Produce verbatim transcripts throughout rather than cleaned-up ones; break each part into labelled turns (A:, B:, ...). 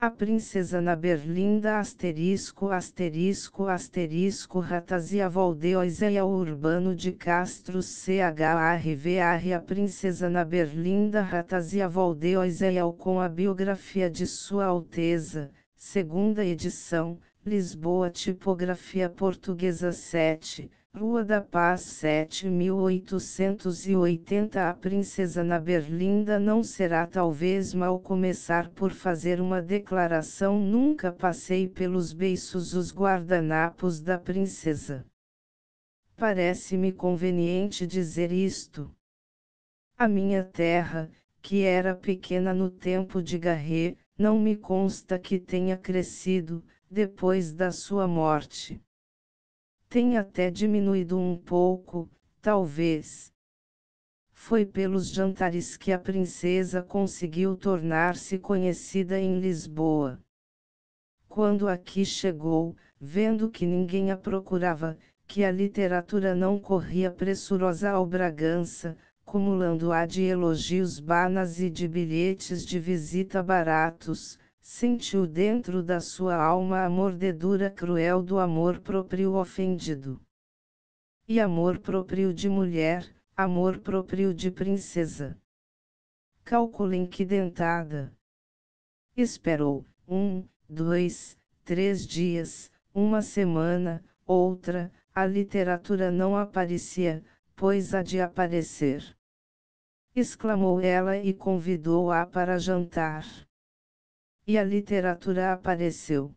A: A princesa na Berlinda asterisco asterisco asterisco Ratazia Valdeoisia Urbano de Castro Charvr A princesa na Berlinda Ratazia Valdeoisia com a biografia de Sua Alteza, segunda edição, Lisboa Tipografia Portuguesa sete, Rua da Paz sete mil oitocentos e oitenta A princesa na Berlinda não será talvez mal começar por fazer uma declaração. Nunca passei pelos beiços os guardanapos da princesa. Parece-me conveniente dizer isto. A minha terra, que era pequena no tempo de Garret, não me consta que tenha crescido, depois da sua morte. Tem até diminuído um pouco, talvez. Foi pelos jantares que a princesa conseguiu tornar-se conhecida em Lisboa. Quando aqui chegou, vendo que ninguém a procurava, que a literatura não corria pressurosa ao Bragança, cumulando-a de elogios banas e de bilhetes de visita baratos, sentiu dentro da sua alma a mordedura cruel do amor próprio ofendido. E amor próprio de mulher, amor próprio de princesa. Calculem que dentada. Esperou, um, dois, três dias, uma semana, outra, a literatura não aparecia, pois há de aparecer. Exclamou ela e convidou-a para jantar. E a literatura apareceu.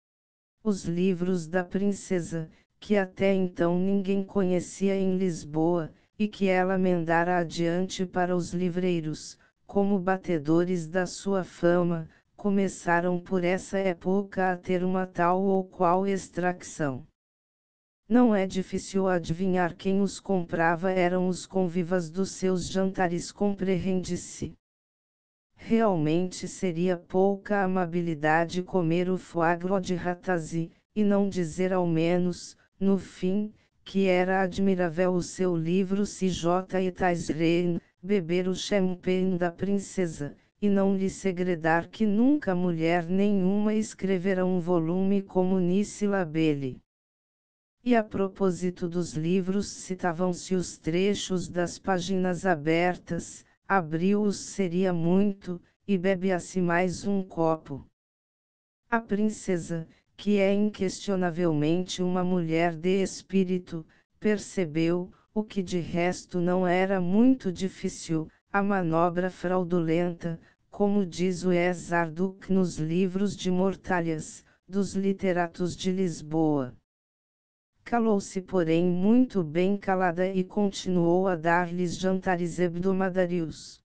A: Os livros da princesa, que até então ninguém conhecia em Lisboa, e que ela mandara adiante para os livreiros, como batedores da sua fama, começaram por essa época a ter uma tal ou qual extração. Não é difícil adivinhar quem os comprava eram os convivas dos seus jantares, compreende-se. Realmente seria pouca amabilidade comer o foie gras de Ratazzi, e não dizer ao menos, no fim, que era admirável o seu livro C J e Reine, beber o champagne da princesa, e não lhe segredar que nunca mulher nenhuma escrevera um volume como Nice Labelle. E a propósito dos livros citavam-se os trechos das páginas abertas, abriu-os seria muito, e bebia-se mais um copo. A princesa, que é inquestionavelmente uma mulher de espírito, percebeu, o que de resto não era muito difícil, a manobra fraudulenta, como diz o Esarduc nos livros de Mortalhas, dos literatos de Lisboa. Calou-se porém muito bem calada e continuou a dar-lhes jantares hebdomadários.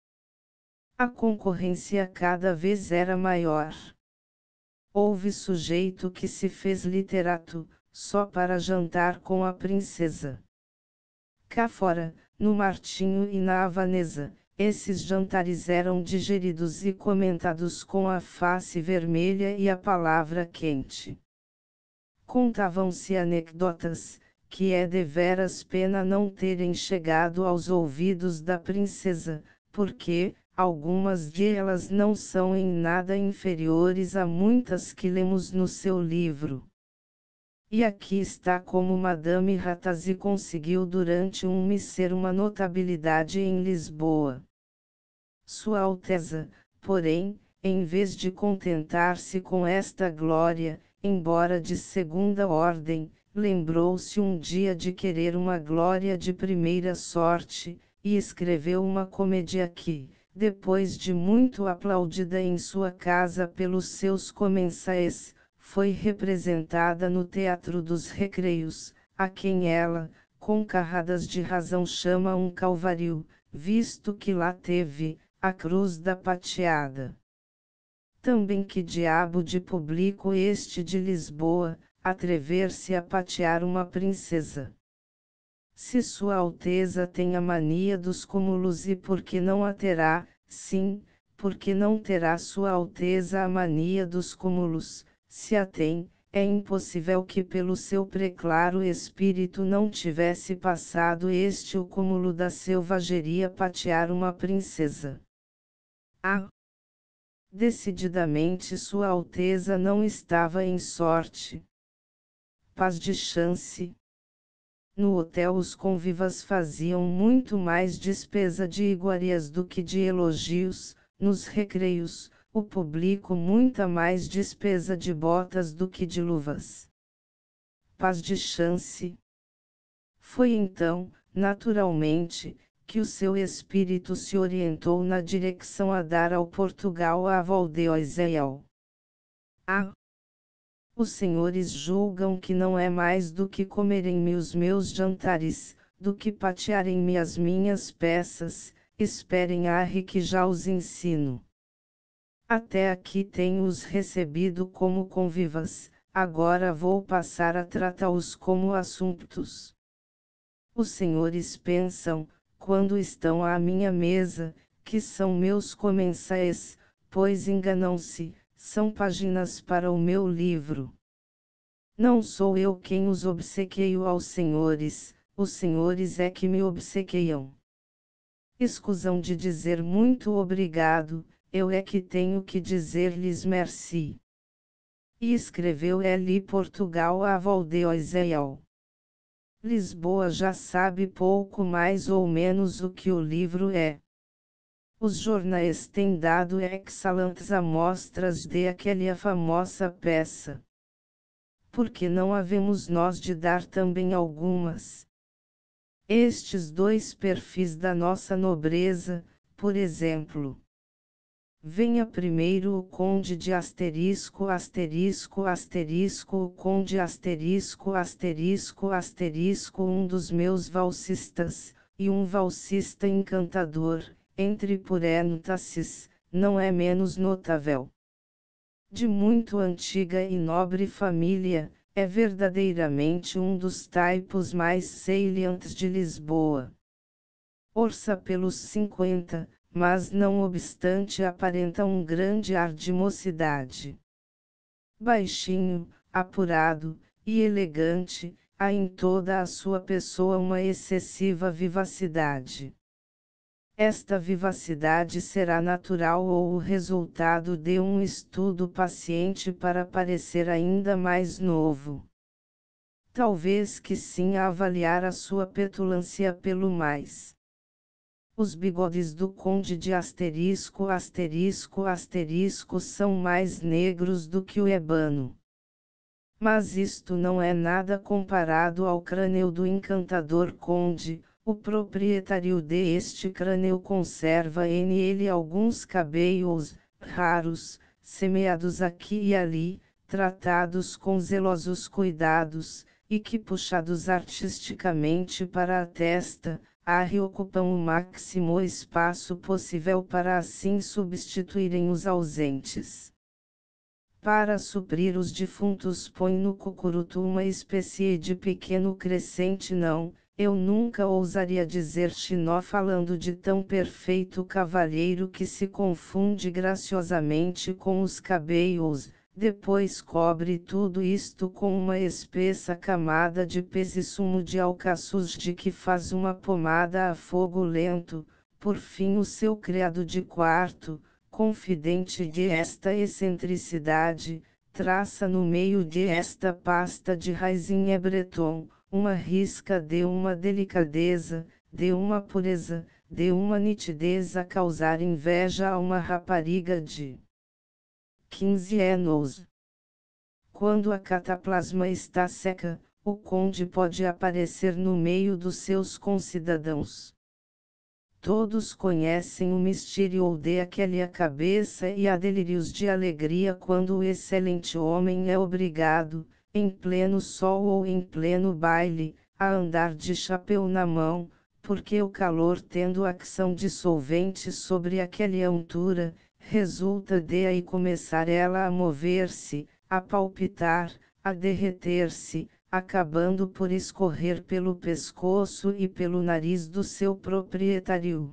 A: A concorrência cada vez era maior. Houve sujeito que se fez literato, só para jantar com a princesa. Cá fora, no Martinho e na Havanesa, esses jantares eram digeridos e comentados com a face vermelha e a palavra quente. Contavam-se anedotas, que é deveras pena não terem chegado aos ouvidos da princesa, porque, algumas delas não são em nada inferiores a muitas que lemos no seu livro. E aqui está como Madame Ratazzi conseguiu durante um mês ser uma notabilidade em Lisboa. Sua Alteza, porém, em vez de contentar-se com esta glória, embora de segunda ordem, lembrou-se um dia de querer uma glória de primeira sorte, e escreveu uma comédia que, depois de muito aplaudida em sua casa pelos seus comensais, foi representada no Teatro dos Recreios, a quem ela, com carradas de razão chama um calvário, visto que lá teve a cruz da pateada. Também que diabo de público este de Lisboa, atrever-se a patear uma princesa? Se Sua Alteza tem a mania dos cúmulos e por que não a terá, sim, porque não terá Sua Alteza a mania dos cúmulos, se a tem, é impossível que pelo seu preclaro espírito não tivesse passado este o cúmulo da selvageria patear uma princesa. Ah! Decididamente Sua Alteza não estava em sorte. Paz de chance. No hotel os convivas faziam muito mais despesa de iguarias do que de elogios, nos recreios, o público muita mais despesa de botas do que de luvas. Paz de chance. Foi então, naturalmente, que o seu espírito se orientou na direção a dar ao Portugal a Valdeoisel. Ah! Os senhores julgam que não é mais do que comerem-me os meus jantares, do que patearem-me as minhas peças, esperem a que já os ensino. Até aqui tenho-os recebido como convivas, agora vou passar a tratá-los como assumptos. Os senhores pensam, quando estão à minha mesa, que são meus comensais, pois enganam-se, são páginas para o meu livro. Não sou eu quem os obsequeio aos senhores, os senhores é que me obsequiam. Escusam de dizer muito obrigado, eu é que tenho que dizer-lhes merci. E escreveu L. Portugal a Valdeoisel. Lisboa já sabe pouco mais ou menos o que o livro é. Os jornais têm dado excelentes amostras de aquela famosa peça. Por que não havemos nós de dar também algumas? Estes dois perfis da nossa nobreza, por exemplo. Venha primeiro o conde de asterisco asterisco asterisco o conde asterisco asterisco asterisco um dos meus valsistas, e um valsista encantador, entre parênteses, não é menos notável. De muito antiga e nobre família, é verdadeiramente um dos tipos mais salientes de Lisboa. Orça pelos cinquenta, mas não obstante aparenta um grande ar de mocidade. Baixinho, apurado, e elegante, há em toda a sua pessoa uma excessiva vivacidade. Esta vivacidade será natural ou o resultado de um estudo paciente para parecer ainda mais novo. Talvez que sim a avaliar a sua petulância pelo mais. Os bigodes do conde de asterisco asterisco asterisco são mais negros do que o ébano. Mas isto não é nada comparado ao crânio do encantador conde. O proprietário de este crânio conserva nele alguns cabelos, raros, semeados aqui e ali, tratados com zelosos cuidados, e que puxados artisticamente para a testa, a ocupam o máximo espaço possível para assim substituírem os ausentes. Para suprir os defuntos põe no cucuruto uma espécie de pequeno crescente não. Eu nunca ousaria dizer chinó falando de tão perfeito cavalheiro que se confunde graciosamente com os cabelos, depois cobre tudo isto com uma espessa camada de pesisumo de alcaçuz de que faz uma pomada a fogo lento, por fim o seu criado de quarto, confidente de esta excentricidade, traça no meio de esta pasta de raizinha breton, uma risca de uma delicadeza, de uma pureza, de uma nitidez a causar inveja a uma rapariga de quinze anos. Quando a cataplasma está seca, o conde pode aparecer no meio dos seus concidadãos. Todos conhecem o mistério de aquela cabeça e há delírios de alegria quando o excelente homem é obrigado, em pleno sol ou em pleno baile, a andar de chapéu na mão, porque o calor tendo ação dissolvente sobre aquela untura, resulta de aí começar ela a mover-se, a palpitar, a derreter-se, acabando por escorrer pelo pescoço e pelo nariz do seu proprietário.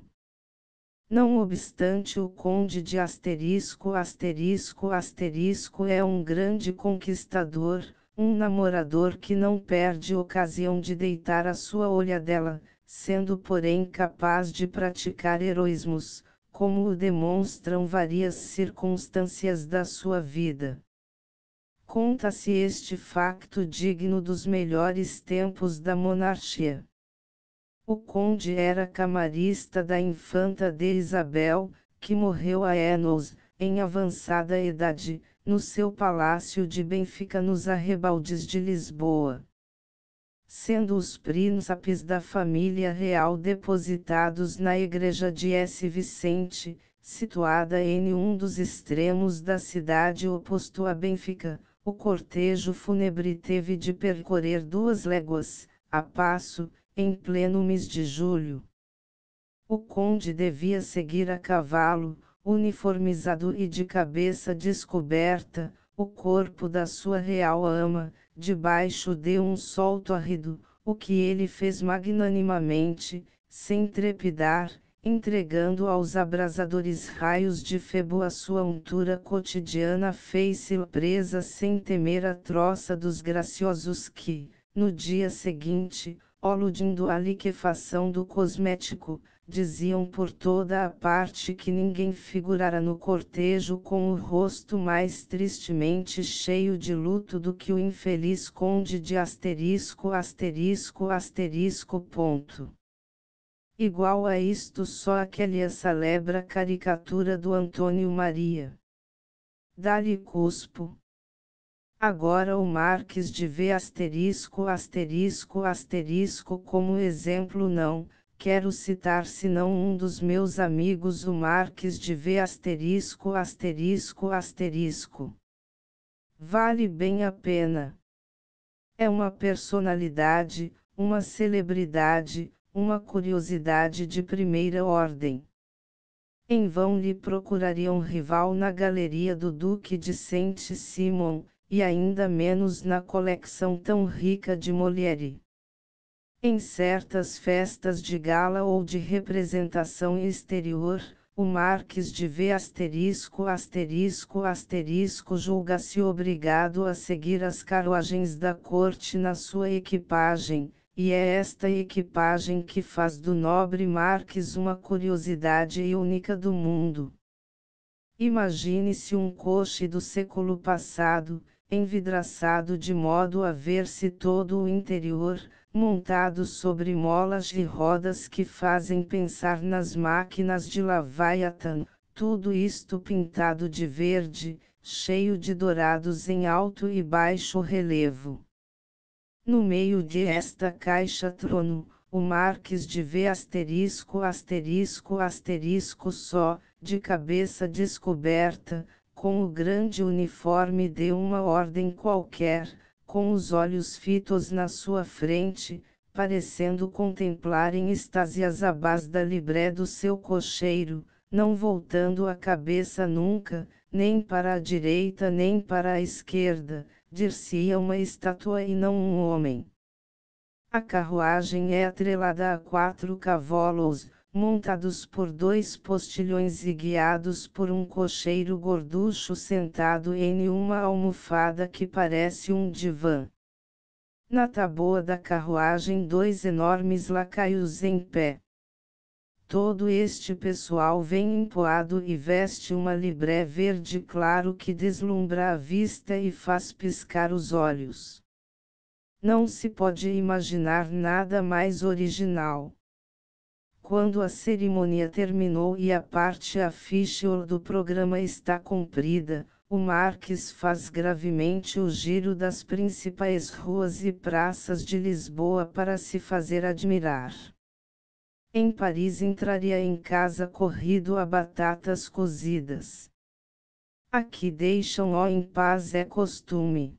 A: Não obstante o conde de asterisco asterisco asterisco é um grande conquistador, um namorador que não perde ocasião de deitar a sua olhadela, sendo porém capaz de praticar heroísmos, como o demonstram várias circunstâncias da sua vida. Conta-se este facto digno dos melhores tempos da monarquia. O conde era camarista da infanta de Isabel, que morreu há anos, em avançada idade, no seu palácio de Benfica nos arrabaldes de Lisboa. Sendo os príncipes da família real depositados na igreja de S. Vicente, situada em um dos extremos da cidade oposto a Benfica, o cortejo fúnebre teve de percorrer duas léguas, a passo, em pleno mês de julho. O conde devia seguir a cavalo, uniformizado e de cabeça descoberta, o corpo da sua real ama, debaixo de um sol tórrido, o que ele fez magnanimamente, sem trepidar, entregando aos abrasadores raios de Febo a sua untura cotidiana, fez-se presa sem temer a troça dos graciosos que, no dia seguinte, aludindo à liquefação do cosmético, diziam por toda a parte que ninguém figurara no cortejo com o rosto mais tristemente cheio de luto do que o infeliz conde de asterisco asterisco asterisco ponto. Igual a isto só aquele a celebra caricatura do Antônio Maria. Dá-lhe cuspo. Agora o Marques de V asterisco asterisco asterisco como exemplo não, quero citar senão um dos meus amigos o Marques de V asterisco asterisco asterisco. Vale bem a pena. É uma personalidade, uma celebridade, uma curiosidade de primeira ordem. Em vão lhe procurariam rival na galeria do Duque de Saint-Simon, e ainda menos na coleção tão rica de Molière. Em certas festas de gala ou de representação exterior, o Marques de V asterisco asterisco asterisco julga-se obrigado a seguir as carruagens da corte na sua equipagem, e é esta equipagem que faz do nobre Marques uma curiosidade única do mundo. Imagine-se um coche do século passado, envidraçado de modo a ver-se todo o interior, montado sobre molas de rodas que fazem pensar nas máquinas de Leviathan, tudo isto pintado de verde, cheio de dourados em alto e baixo relevo. No meio de esta caixa trono, o Marques de V asterisco asterisco asterisco só, de cabeça descoberta, com o grande uniforme de uma ordem qualquer, com os olhos fitos na sua frente, parecendo contemplar em êxtase as abas da libré do seu cocheiro, não voltando a cabeça nunca, nem para a direita nem para a esquerda, dir-se-ia uma estátua e não um homem. A carruagem é atrelada a quatro cavalos, montados por dois postilhões e guiados por um cocheiro gorducho sentado em uma almofada que parece um divã. Na taboa da carruagem dois enormes lacaios em pé. Todo este pessoal vem empoado e veste uma libré verde claro que deslumbra a vista e faz piscar os olhos. Não se pode imaginar nada mais original. Quando a cerimônia terminou e a parte official do programa está cumprida, o Marques faz gravemente o giro das principais ruas e praças de Lisboa para se fazer admirar. Em Paris entraria em casa corrido a batatas cozidas. Aqui deixam-o em paz é costume.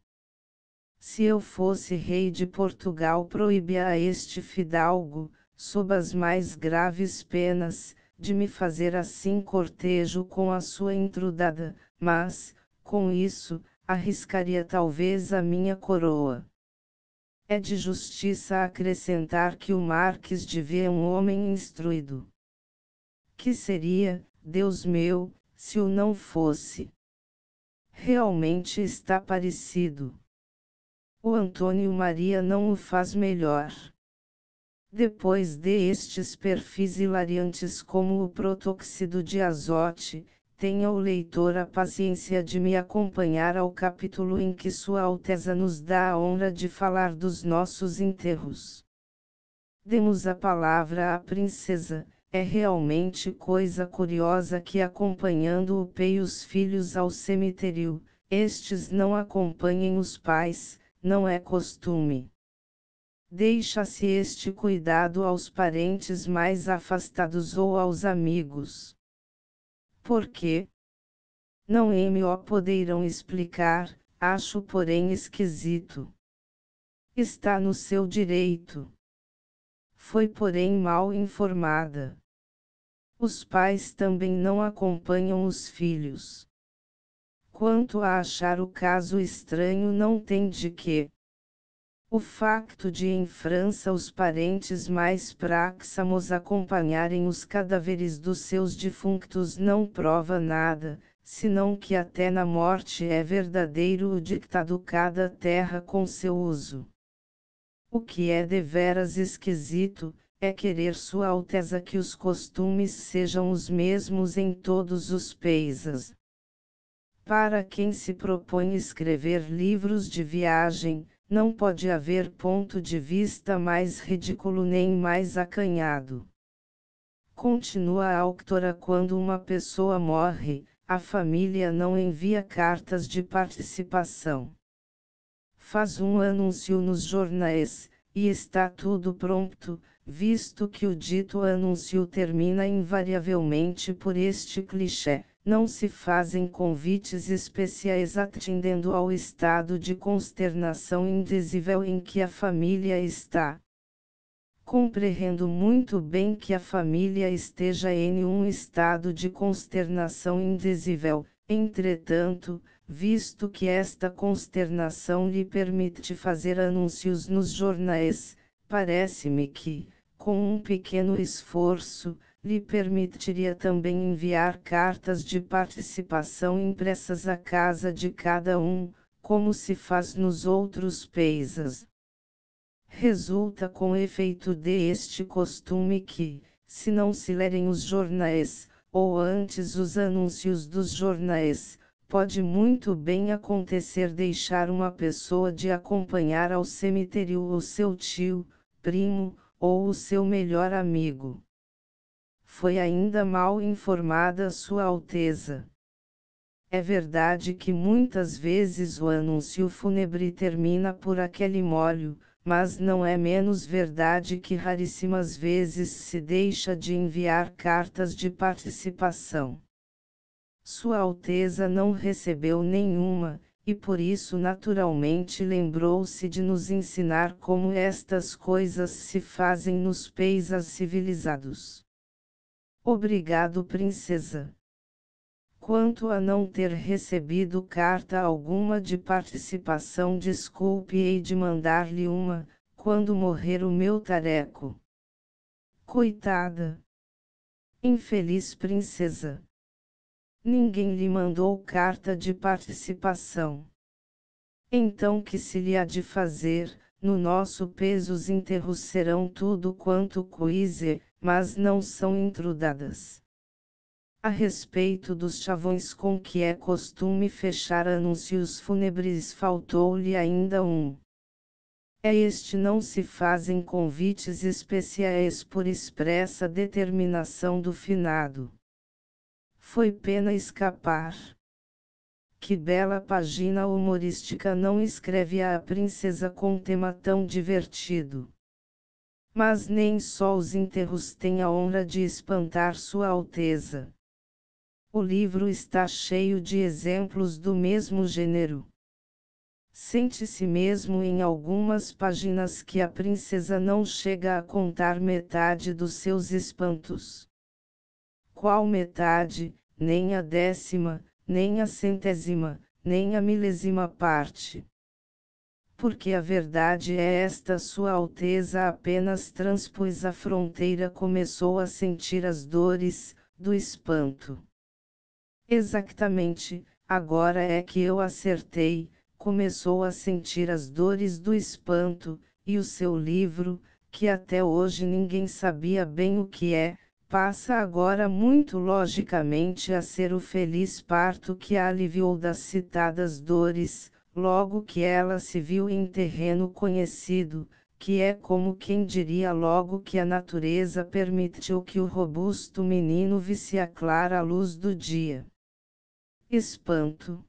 A: Se eu fosse rei de Portugal proibia a este fidalgo, sob as mais graves penas, de me fazer assim cortejo com a sua intrudada, mas, com isso, arriscaria talvez a minha coroa. É de justiça acrescentar que o Marques de V é um homem instruído. Que seria, Deus meu, se o não fosse? Realmente está parecido. O Antônio Maria não o faz melhor. Depois de estes perfis hilariantes como o protóxido de azote, tenha o leitor a paciência de me acompanhar ao capítulo em que Sua Alteza nos dá a honra de falar dos nossos enterros. Demos a palavra à princesa. É realmente coisa curiosa que acompanhando o pai e os filhos ao cemitério, estes não acompanhem os pais, não é costume. Deixa-se este cuidado aos parentes mais afastados ou aos amigos. Por quê? Não me o poderão explicar, acho porém esquisito. Está no seu direito. Foi porém mal informada. Os pais também não acompanham os filhos. Quanto a achar o caso estranho, não tem de quê. O facto de em França os parentes mais próximos acompanharem os cadáveres dos seus defuntos não prova nada, senão que até na morte é verdadeiro o ditado cada terra com seu uso. O que é deveras esquisito, é querer Sua Alteza que os costumes sejam os mesmos em todos os países. Para quem se propõe escrever livros de viagem, não pode haver ponto de vista mais ridículo nem mais acanhado. Continua a autora: quando uma pessoa morre, a família não envia cartas de participação. Faz um anúncio nos jornais, e está tudo pronto, visto que o dito anúncio termina invariavelmente por este clichê: não se fazem convites especiais atendendo ao estado de consternação indizível em que a família está. Compreendo muito bem que a família esteja em um estado de consternação indizível, entretanto, visto que esta consternação lhe permite fazer anúncios nos jornais, parece-me que, com um pequeno esforço, lhe permitiria também enviar cartas de participação impressas à casa de cada um, como se faz nos outros países. Resulta com efeito deste costume que, se não se lerem os jornais, ou antes os anúncios dos jornais, pode muito bem acontecer deixar uma pessoa de acompanhar ao cemitério o seu tio, primo, ou o seu melhor amigo. Foi ainda mal informada Sua Alteza. É verdade que muitas vezes o anúncio fúnebre termina por aquele molho, mas não é menos verdade que raríssimas vezes se deixa de enviar cartas de participação. Sua Alteza não recebeu nenhuma, e por isso naturalmente lembrou-se de nos ensinar como estas coisas se fazem nos países civilizados. Obrigado, princesa. Quanto a não ter recebido carta alguma de participação, desculpe-ei de mandar-lhe uma, quando morrer o meu tareco. Coitada! Infeliz princesa! Ninguém lhe mandou carta de participação. Então que se lhe há de fazer? No nosso país os enterros serão tudo quanto coise, mas não são intrudadas. A respeito dos chavões com que é costume fechar anúncios fúnebres, faltou-lhe ainda um. É este: não se fazem convites especiais por expressa determinação do finado. Foi pena escapar. Que bela página humorística não escreve a princesa com tema tão divertido. Mas nem só os enterros têm a honra de espantar Sua Alteza. O livro está cheio de exemplos do mesmo gênero. Sente-se mesmo em algumas páginas que a princesa não chega a contar metade dos seus espantos. Qual metade? Nem a décima, nem a centésima, nem a milésima parte. Porque a verdade é esta: Sua Alteza apenas transpôs a fronteira, começou a sentir as dores do espanto. Exatamente, agora é que eu acertei, começou a sentir as dores do espanto, e o seu livro, que até hoje ninguém sabia bem o que é, passa agora muito logicamente a ser o feliz parto que a aliviou das citadas dores, logo que ela se viu em terreno conhecido, que é como quem diria logo que a natureza permitiu que o robusto menino visse a clara luz do dia. Espanto.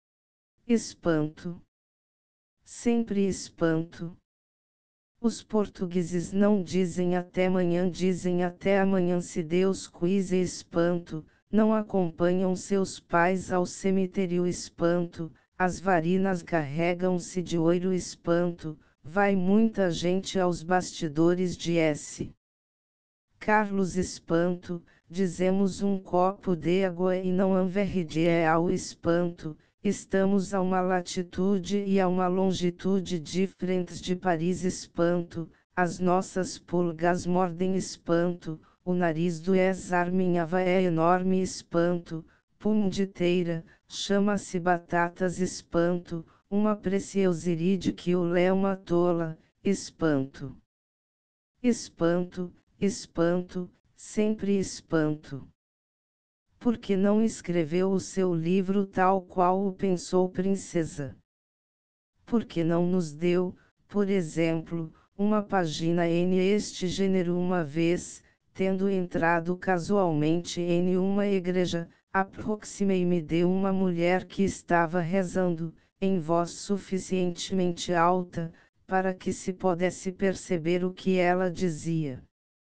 A: Espanto. Sempre espanto. Os portugueses não dizem até amanhã, dizem até amanhã se Deus quis. Espanto, não acompanham seus pais ao cemitério. Espanto, as varinas carregam-se de ouro. Espanto, vai muita gente aos bastidores de S. Carlos. Espanto, dizemos um copo de água e não anverride é ao espanto. Estamos a uma latitude e a uma longitude diferentes de Paris. Espanto, as nossas pulgas mordem. Espanto, o nariz do ex-arminhava é enorme. Espanto, punditeira, chama-se batatas. Espanto, uma preciosiride que o lema tola. Espanto. Espanto, espanto, sempre espanto. Por que não escreveu o seu livro tal qual o pensou princesa? Por que não nos deu, por exemplo, uma página em este gênero? Uma vez, tendo entrado casualmente em uma igreja, aproximei-me de uma mulher que estava rezando, em voz suficientemente alta, para que se pudesse perceber o que ela dizia.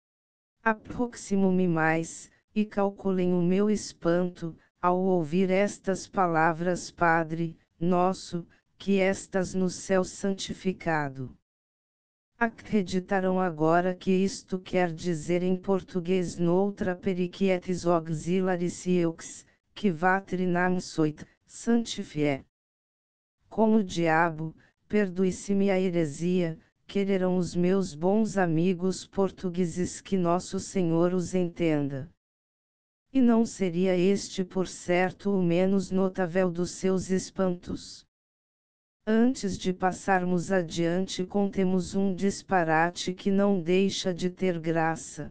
A: Aproximo-me mais, e calculem o meu espanto, ao ouvir estas palavras: Padre nosso, que estás no céu, santificado. Acreditarão agora que isto quer dizer em português noutra periquietes auxiliaris ieux, que vatrinam soit, santifié. Como o diabo, perdoe-se-me a heresia, quererão os meus bons amigos portugueses que Nosso Senhor os entenda. E não seria este por certo o menos notável dos seus espantos. Antes de passarmos adiante, contemos um disparate que não deixa de ter graça.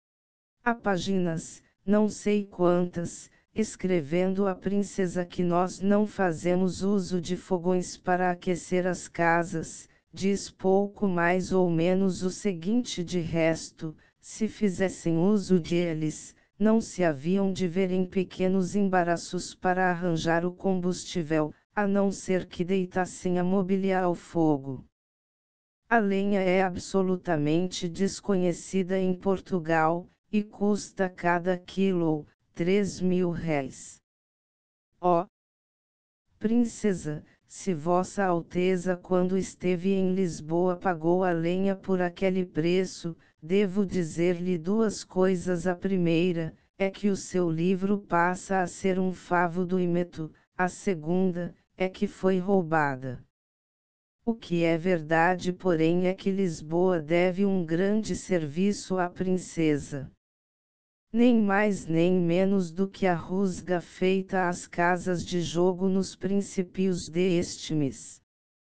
A: Há páginas, não sei quantas, escrevendo a princesa que nós não fazemos uso de fogões para aquecer as casas, diz pouco mais ou menos o seguinte: de resto, se fizessem uso deles, não se haviam de ver em pequenos embaraços para arranjar o combustível, a não ser que deitassem a mobília ao fogo. A lenha é absolutamente desconhecida em Portugal, e custa cada quilo três mil réis. Ó princesa, se Vossa Alteza quando esteve em Lisboa pagou a lenha por aquele preço, devo dizer-lhe duas coisas. A primeira, é que o seu livro passa a ser um favo do Imeto. A segunda, é que foi roubada. O que é verdade, porém, é que Lisboa deve um grande serviço à princesa. Nem mais nem menos do que a rusga feita às casas de jogo nos princípios deste mês.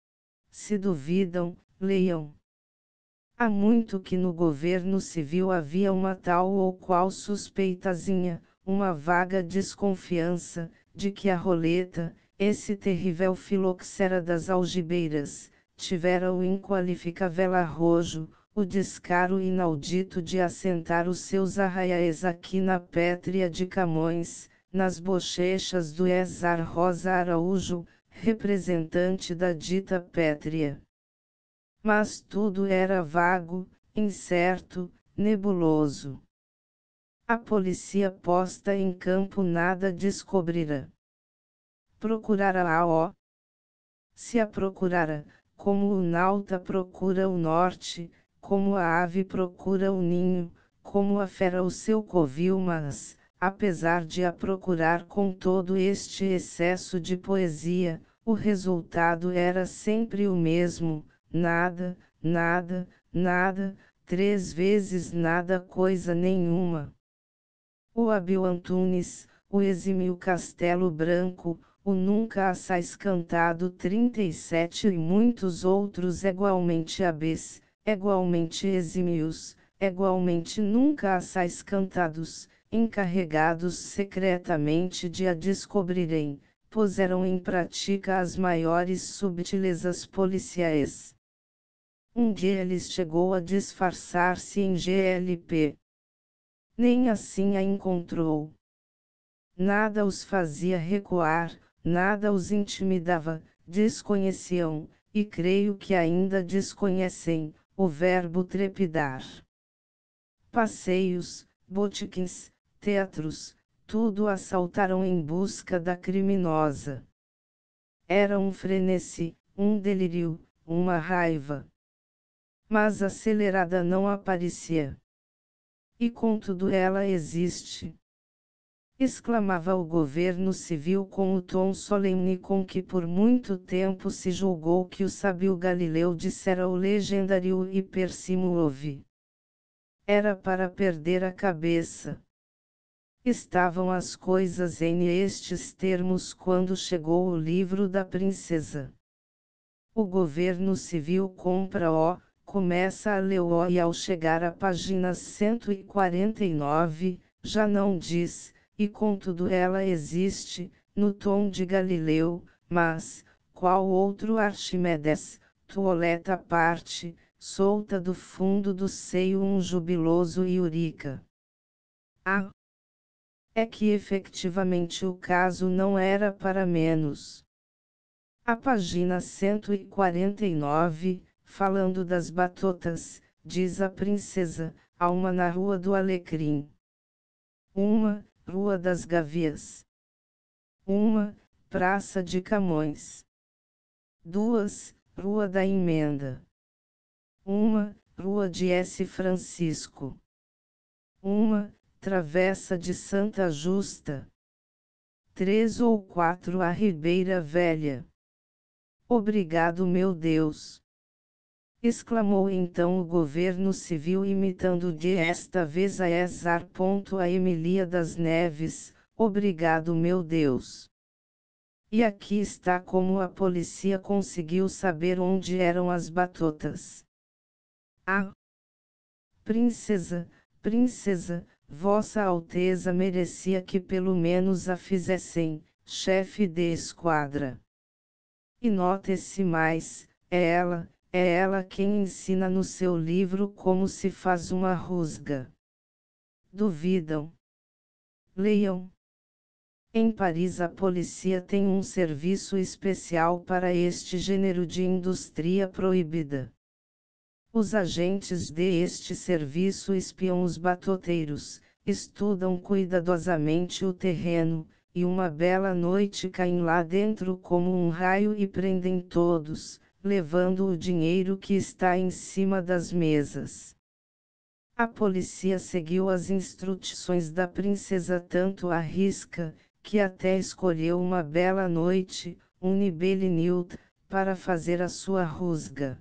A: Se duvidam, leiam. Há muito que no governo civil havia uma tal ou qual suspeitazinha, uma vaga desconfiança, de que a roleta, esse terrível filoxera das algibeiras, tivera o inqualificável arrojo, o descaro inaudito de assentar os seus arraiais aqui na pétrea de Camões, nas bochechas do Ezar Rosa Araújo, representante da dita pétrea. Mas tudo era vago, incerto, nebuloso. A polícia posta em campo nada descobrirá. Procurará ó. Se a procurara, como o nauta procura o norte, como a ave procura o ninho, como a fera o seu covil, mas, apesar de a procurar com todo este excesso de poesia, o resultado era sempre o mesmo: nada, nada, nada, três vezes nada, coisa nenhuma. O Abel Antunes, o exímio Castelo Branco, o nunca assaz cantado trinta e sete e muitos outros igualmente hábeis, igualmente exímios, igualmente nunca assaz cantados, encarregados secretamente de a descobrirem, puseram em prática as maiores subtilezas policiais. Um deles chegou a disfarçar-se em G L P. Nem assim a encontrou. Nada os fazia recuar, nada os intimidava, desconheciam, e creio que ainda desconhecem, o verbo trepidar. Passeios, botiquins, teatros, tudo assaltaram em busca da criminosa. Era um frenesi, um delírio, uma raiva. Mas acelerada não aparecia. E contudo ela existe. Exclamava o governo civil com o tom solene com que por muito tempo se julgou que o sábio Galileu dissera o legendário hiper simuove. Era para perder a cabeça. Estavam as coisas em estes termos quando chegou o livro da princesa. O governo civil compra-o, começa a lê-o e ao chegar à página cento e quarenta e nove, já não diz, e contudo ela existe, no tom de Galileu, mas, qual outro Arquimedes, toaleta à parte, solta do fundo do seio um jubiloso Eurica. Ah! É que efetivamente o caso não era para menos. A página cento e quarenta e nove, falando das batotas, diz a princesa, há uma na Rua do Alecrim. Uma, Rua das Gavias. Uma, Praça de Camões. Duas, Rua da Emenda. Uma, Rua de S. Francisco. Uma, Travessa de Santa Justa. Três ou quatro a Ribeira Velha. Obrigado, meu Deus! Exclamou então o governo civil imitando de esta vez a Ezar. A Emília das Neves, obrigado, meu Deus! E aqui está como a polícia conseguiu saber onde eram as batotas. Ah! Princesa, princesa, Vossa Alteza merecia que pelo menos a fizessem, chefe de esquadra. E note-se mais, é ela, é ela quem ensina no seu livro como se faz uma rusga. Duvidam? Leiam. Em Paris a polícia tem um serviço especial para este gênero de indústria proibida. Os agentes deste serviço espiam os batoteiros, estudam cuidadosamente o terreno, e uma bela noite caem lá dentro como um raio e prendem todos, levando o dinheiro que está em cima das mesas. A polícia seguiu as instruções da princesa tanto à risca, que até escolheu uma bela noite, um Nibelungenlied, para fazer a sua rusga.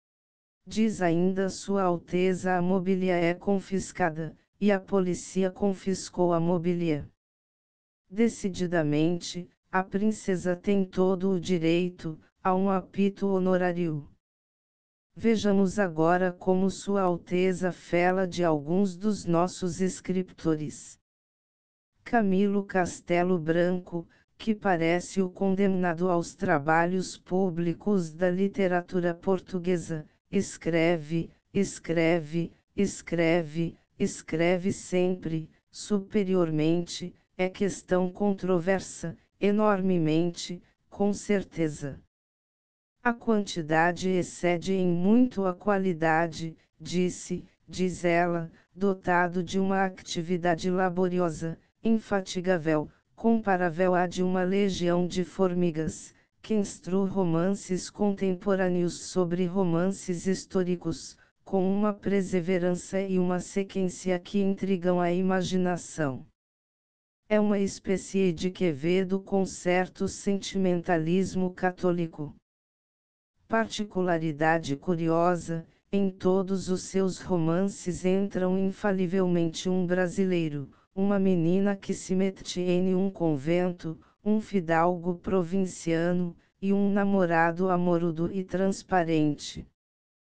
A: Diz ainda Sua Alteza a mobília é confiscada, e a polícia confiscou a mobília. Decididamente, a princesa tem todo o direito a um apito honorário. Vejamos agora como Sua Alteza fala de alguns dos nossos escritores. Camilo Castelo Branco, que parece o condenado aos trabalhos públicos da literatura portuguesa, escreve, escreve, escreve, escreve sempre, superiormente, é questão controversa, enormemente, com certeza. A quantidade excede em muito a qualidade, disse, diz ela, dotado de uma atividade laboriosa, infatigável, comparável à de uma legião de formigas, que instrui romances contemporâneos sobre romances históricos, com uma perseverança e uma sequência que intrigam a imaginação. É uma espécie de Quevedo com certo sentimentalismo católico. Particularidade curiosa, em todos os seus romances entram infalivelmente um brasileiro, uma menina que se mete em um convento, um fidalgo provinciano, e um namorado amoroso e transparente.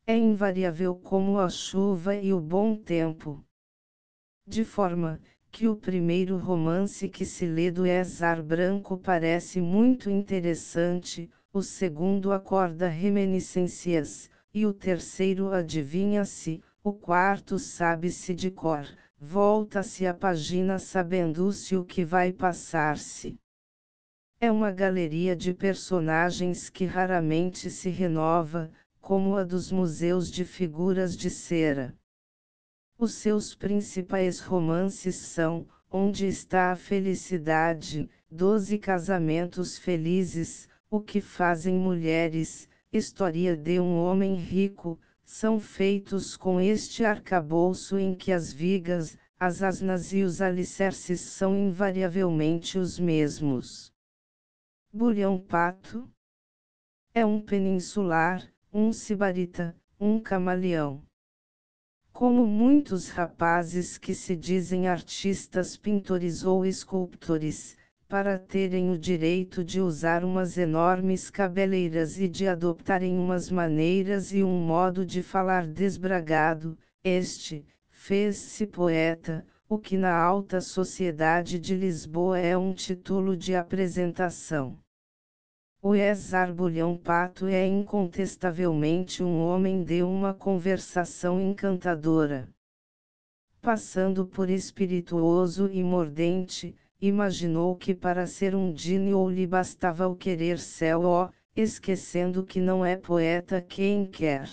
A: É invariável como a chuva e o bom tempo. De forma que o primeiro romance que se lê do César Branco parece muito interessante, o segundo acorda reminiscências, e o terceiro adivinha-se, o quarto sabe-se de cor, volta-se a página sabendo-se o que vai passar-se. É uma galeria de personagens que raramente se renova, como a dos museus de figuras de cera. Os seus principais romances são Onde está a Felicidade, Doze Casamentos Felizes, O que Fazem Mulheres, História de um Homem Rico, são feitos com este arcabouço em que as vigas, as asnas e os alicerces são invariavelmente os mesmos. Bulhão Pato é um peninsular, um sibarita, um camaleão. Como muitos rapazes que se dizem artistas pintores ou escultores, para terem o direito de usar umas enormes cabeleiras e de adoptarem umas maneiras e um modo de falar desbragado, este, fez-se poeta, o que na alta sociedade de Lisboa é um título de apresentação. O César Bulhão Pato é incontestavelmente um homem de uma conversação encantadora. Passando por espirituoso e mordente, imaginou que para ser um gênio lhe bastava o querer céu, ó, esquecendo que não é poeta quem quer.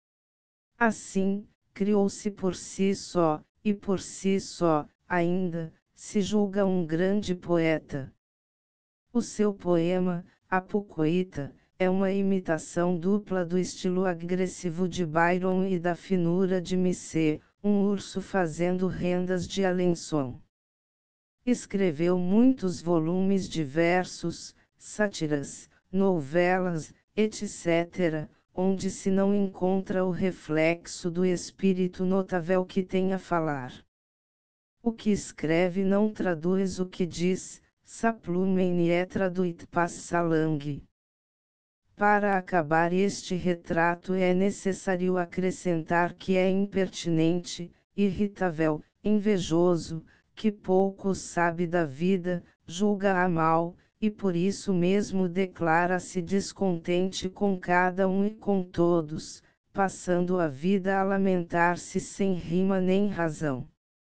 A: Assim, criou-se por si só, e por si só, ainda, se julga um grande poeta. O seu poema, Apocoíta, é uma imitação dupla do estilo agressivo de Byron e da finura de Missé, um urso fazendo rendas de Alençon. Escreveu muitos volumes de versos, sátiras, novelas, etcétera, onde se não encontra o reflexo do espírito notável que tem a falar. O que escreve não traduz o que diz, Saplumen é traduit passa langue. Para acabar este retrato é necessário acrescentar que é impertinente, irritável, invejoso, que pouco sabe da vida, julga-a mal, e por isso mesmo declara-se descontente com cada um e com todos, passando a vida a lamentar-se sem rima nem razão.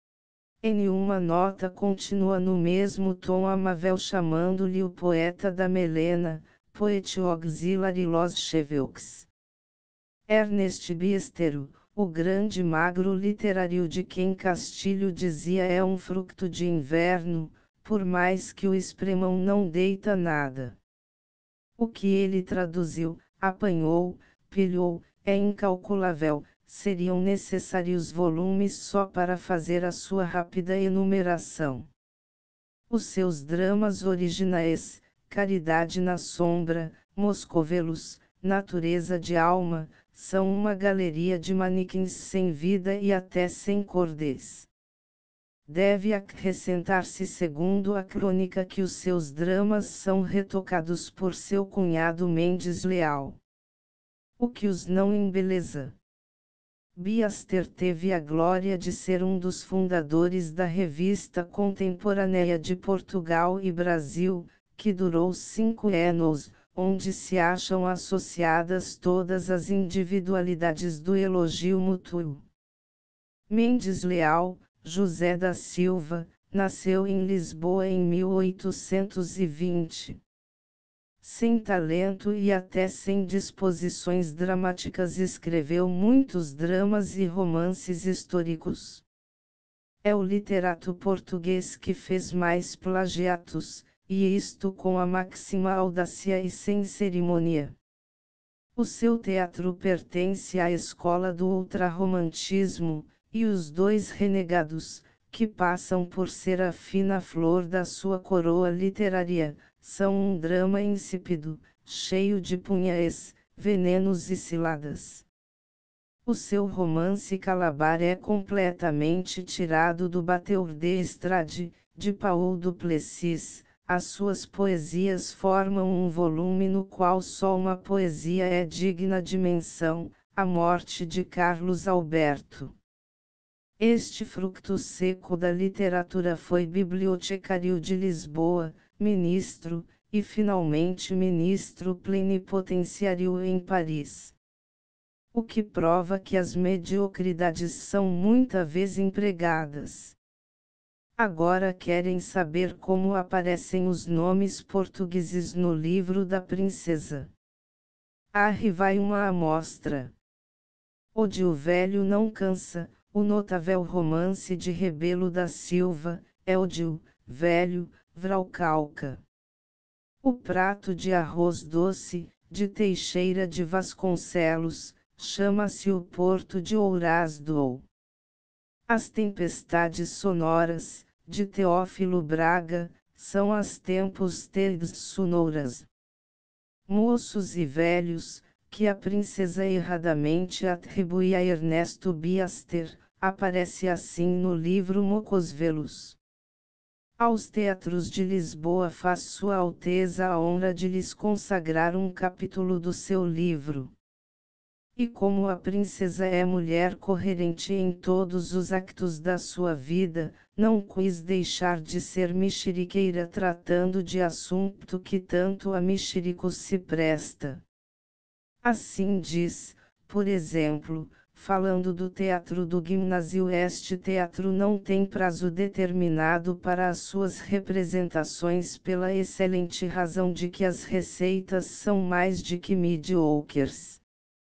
A: Em uma nota continua no mesmo tom amável chamando-lhe o poeta da melena, Poet Auxiliary Los Cheveux. Ernest Biestero, o grande magro literário de quem Castilho dizia é um fruto de inverno, por mais que o espremam não deita nada. O que ele traduziu, apanhou, pilhou, é incalculável. Seriam necessários volumes só para fazer a sua rápida enumeração. Os seus dramas originais, Caridade na Sombra, Moscovelos, Natureza de Alma, são uma galeria de manequins sem vida e até sem cordez. Deve acrescentar-se segundo a crônica que os seus dramas são retocados por seu cunhado Mendes Leal. O que os não embeleza. Biaster teve a glória de ser um dos fundadores da Revista Contemporânea de Portugal e Brasil, que durou cinco anos, onde se acham associadas todas as individualidades do elogio mútuo. Mendes Leal, José da Silva, nasceu em Lisboa em mil oitocentos e vinte. Sem talento e até sem disposições dramáticas escreveu muitos dramas e romances históricos. É o literato português que fez mais plagiatos, e isto com a máxima audácia e sem cerimônia. O seu teatro pertence à escola do ultrarromantismo, e os dois renegados, que passam por ser a fina flor da sua coroa literária, são um drama insípido, cheio de punhais, venenos e ciladas. O seu romance Calabar é completamente tirado do Bateur de Estrade, de Paul Duplessis. As suas poesias formam um volume no qual só uma poesia é digna de menção, A morte de Carlos Alberto. Este fruto seco da literatura foi bibliotecário de Lisboa, ministro, e finalmente ministro plenipotenciário em Paris. O que prova que as mediocridades são muita vez empregadas. Agora querem saber como aparecem os nomes portugueses no livro da princesa. Arre vai uma amostra. O de O Velho Não Cansa, o notável romance de Rebelo da Silva, é o de O Velho, Vraucalca. O prato de arroz doce, de Teixeira de Vasconcelos, chama-se o Porto de Ourasdoou. As tempestades sonoras, de Teófilo Braga, são as tempestades sonoras. Moços e velhos, que a princesa erradamente atribui a Ernesto Biaster, aparece assim no livro Mocosvelos. Aos teatros de Lisboa faz Sua Alteza a honra de lhes consagrar um capítulo do seu livro. E como a princesa é mulher coerente em todos os actos da sua vida, não quis deixar de ser mexeriqueira tratando de assunto que tanto a mexericos se presta. Assim diz, por exemplo, falando do teatro do Gimnásio: este teatro não tem prazo determinado para as suas representações pela excelente razão de que as receitas são mais de que mediocres.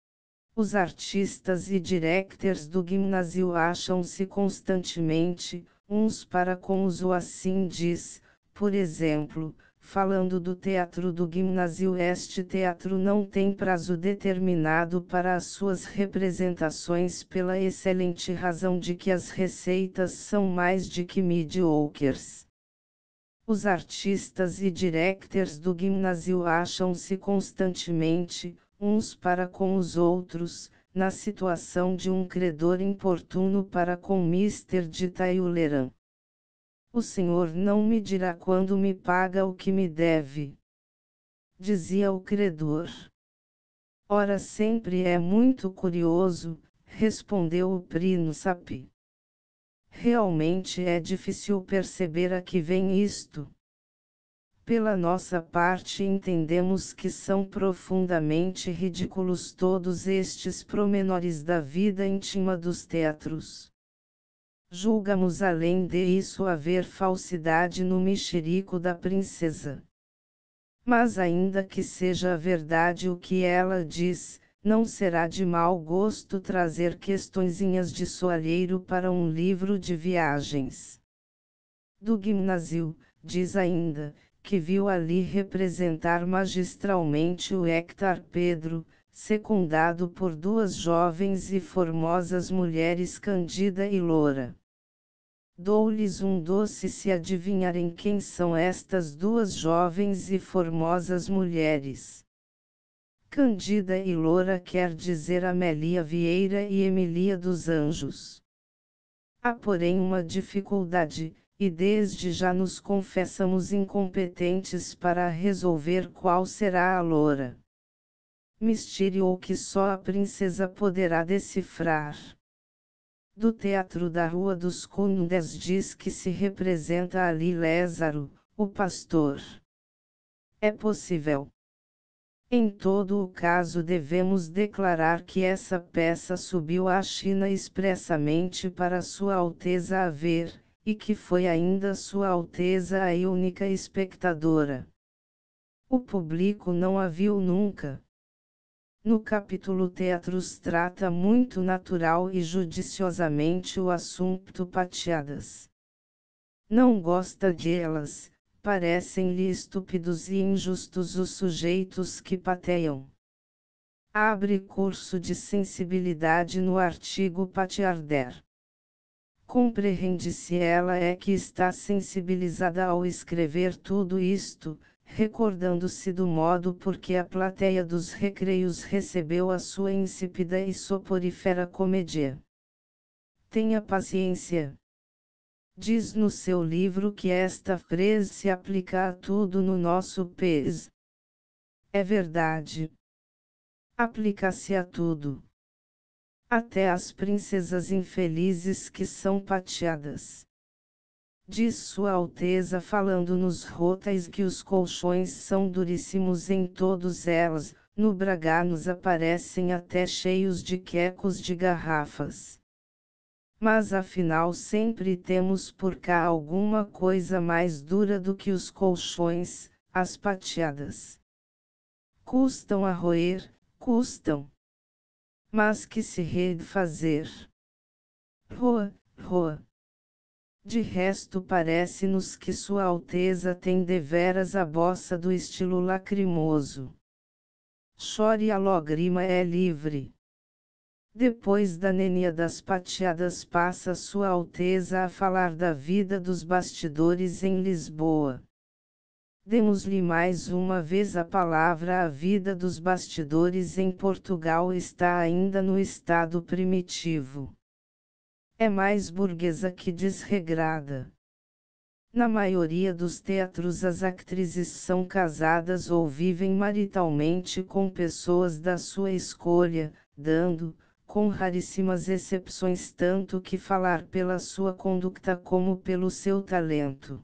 A: Os artistas e directors do Gimnásio acham-se constantemente, uns para com os ou assim diz, por exemplo, falando do teatro do Gimnásio: este teatro não tem prazo determinado para as suas representações pela excelente razão de que as receitas são mais de que mediocres. Os artistas e directors do Gimnásio acham-se constantemente, uns para com os outros, na situação de um credor importuno para com mister de Tayuleran. O senhor não me dirá quando me paga o que me deve, dizia o credor. Ora, sempre é muito curioso, respondeu o príncipe. Realmente é difícil perceber a que vem isto. Pela nossa parte entendemos que são profundamente ridículos todos estes promenores da vida íntima dos teatros. Julgamos além de isso haver falsidade no mexerico da princesa. Mas ainda que seja verdade o que ela diz, não será de mau gosto trazer questõezinhas de soalheiro para um livro de viagens. Do Gimnásio, diz ainda, que viu ali representar magistralmente o Héctor Pedro, secundado por duas jovens e formosas mulheres, Candida e Loura. Dou-lhes um doce se adivinharem quem são estas duas jovens e formosas mulheres. Candida e Loura quer dizer Amélia Vieira e Emilia dos Anjos. Há porém uma dificuldade, e desde já nos confessamos incompetentes para resolver qual será a Loura. Mistério que só a princesa poderá decifrar. Do teatro da Rua dos Condes diz que se representa ali Lázaro, o pastor. É possível. Em todo o caso devemos declarar que essa peça subiu à China expressamente para Sua Alteza a ver, e que foi ainda Sua Alteza a única espectadora. O público não a viu nunca. No capítulo Teatros trata muito natural e judiciosamente o assunto pateadas. Não gosta delas, parecem-lhe estúpidos e injustos os sujeitos que pateiam. Abre curso de sensibilidade no artigo patearder. Compreende-se ela é que está sensibilizada ao escrever tudo isto, recordando-se do modo por que a plateia dos recreios recebeu a sua insípida e soporífera comédia. Tenha paciência. Diz no seu livro que esta frase se aplica a tudo no nosso país. É verdade. Aplica-se a tudo. até as princesas infelizes que são pateadas. Diz Sua Alteza falando nos rotais que os colchões são duríssimos em todos elas, no Braga nos aparecem até cheios de quecos de garrafas. Mas afinal sempre temos por cá alguma coisa mais dura do que os colchões, as pateadas. Custam a roer, custam. Mas que se hê de fazer? Roa, roa. De resto parece-nos que Sua Alteza tem deveras a bossa do estilo lacrimoso. Chore a lágrima é livre. Depois da nenia das pateadas passa Sua Alteza a falar da vida dos bastidores em Lisboa. Demos-lhe mais uma vez a palavra. A vida dos bastidores em Portugal está ainda no estado primitivo. É mais burguesa que desregrada. Na maioria dos teatros as atrizes são casadas ou vivem maritalmente com pessoas da sua escolha, dando, com raríssimas exceções, tanto que falar pela sua conduta como pelo seu talento.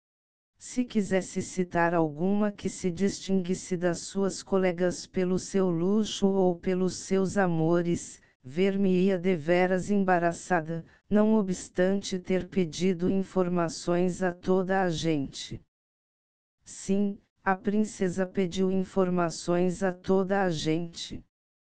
A: Se quisesse citar alguma que se distinguisse das suas colegas pelo seu luxo ou pelos seus amores, ver-me-ia deveras embaraçada, não obstante ter pedido informações a toda a gente. Sim, a princesa pediu informações a toda a gente.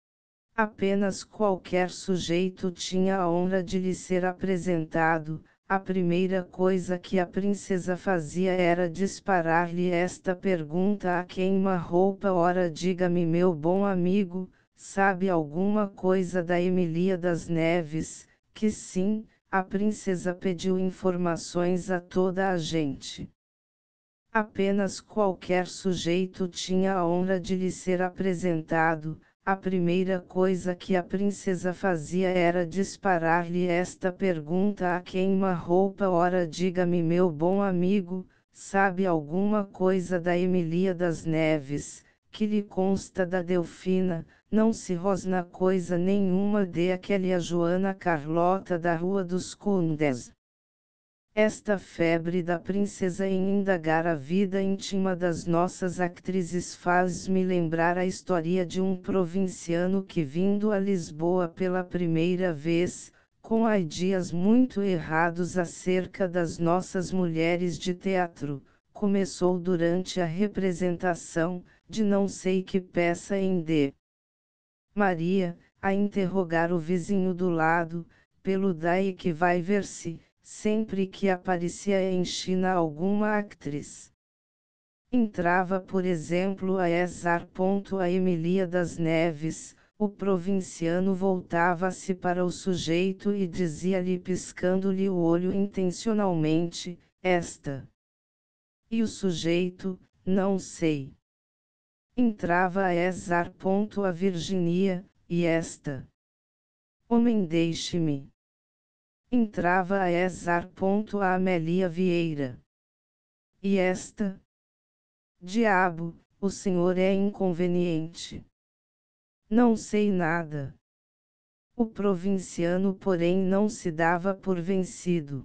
A: Apenas qualquer sujeito tinha a honra de lhe ser apresentado. A primeira coisa que a princesa fazia era disparar-lhe esta pergunta a queima-roupa: ora, diga-me, meu bom amigo, sabe alguma coisa da Emília das Neves? Que sim, a princesa pediu informações a toda a gente. Apenas qualquer sujeito tinha a honra de lhe ser apresentado. A primeira coisa que a princesa fazia era disparar-lhe esta pergunta a queima-roupa: ora, diga-me, meu bom amigo, sabe alguma coisa da Emília das Neves? Que lhe consta da Delfina? Não se rosna coisa nenhuma de aquela Joana Carlota da Rua dos Condes. Esta febre da princesa em indagar a vida íntima das nossas atrizes faz-me lembrar a história de um provinciano que, vindo a Lisboa pela primeira vez, com ideias muito errados acerca das nossas mulheres de teatro, começou durante a representação, de não sei que peça em D. Maria, a interrogar o vizinho do lado, pelo daí que vai ver-se, sempre que aparecia em China alguma atriz. Entrava, por exemplo, a Ezar. A Emília das Neves, o provinciano voltava-se para o sujeito e dizia-lhe, piscando-lhe o olho intencionalmente: esta. E o sujeito: não sei. Entrava a Ezar. A Virginia, e esta. Homem, deixe-me. Entrava a Ezar. A Amélia Vieira. E esta? Diabo, o senhor é inconveniente. Não sei nada. O provinciano, porém, não se dava por vencido.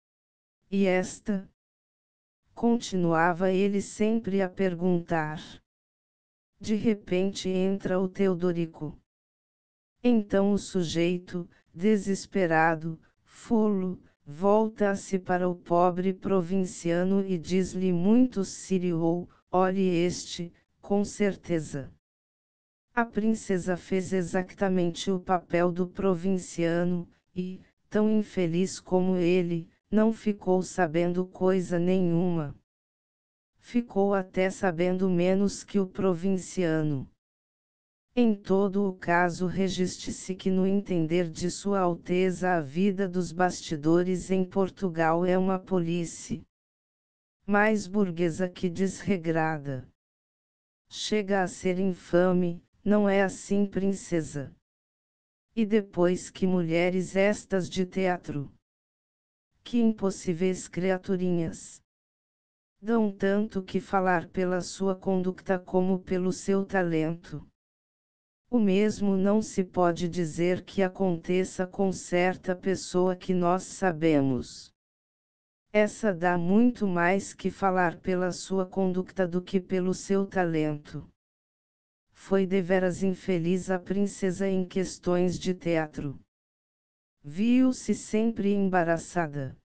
A: E esta? Continuava ele sempre a perguntar. De repente entra o Teodorico. Então o sujeito, desesperado, fulo, volta-se para o pobre provinciano e diz-lhe muito sério: olhe este, com certeza. A princesa fez exatamente o papel do provinciano, e, tão infeliz como ele, não ficou sabendo coisa nenhuma. Ficou até sabendo menos que o provinciano. Em todo o caso, registre-se que, no entender de Sua Alteza, a vida dos bastidores em Portugal é uma polícia mais burguesa que desregrada. Chega a ser infame, não é assim, princesa? E depois, que mulheres estas de teatro! Que impossíveis criaturinhas! Dão tanto que falar pela sua conduta como pelo seu talento. O mesmo não se pode dizer que aconteça com certa pessoa que nós sabemos. Essa dá muito mais que falar pela sua conduta do que pelo seu talento. Foi deveras infeliz a princesa em questões de teatro. Viu-se sempre embaraçada.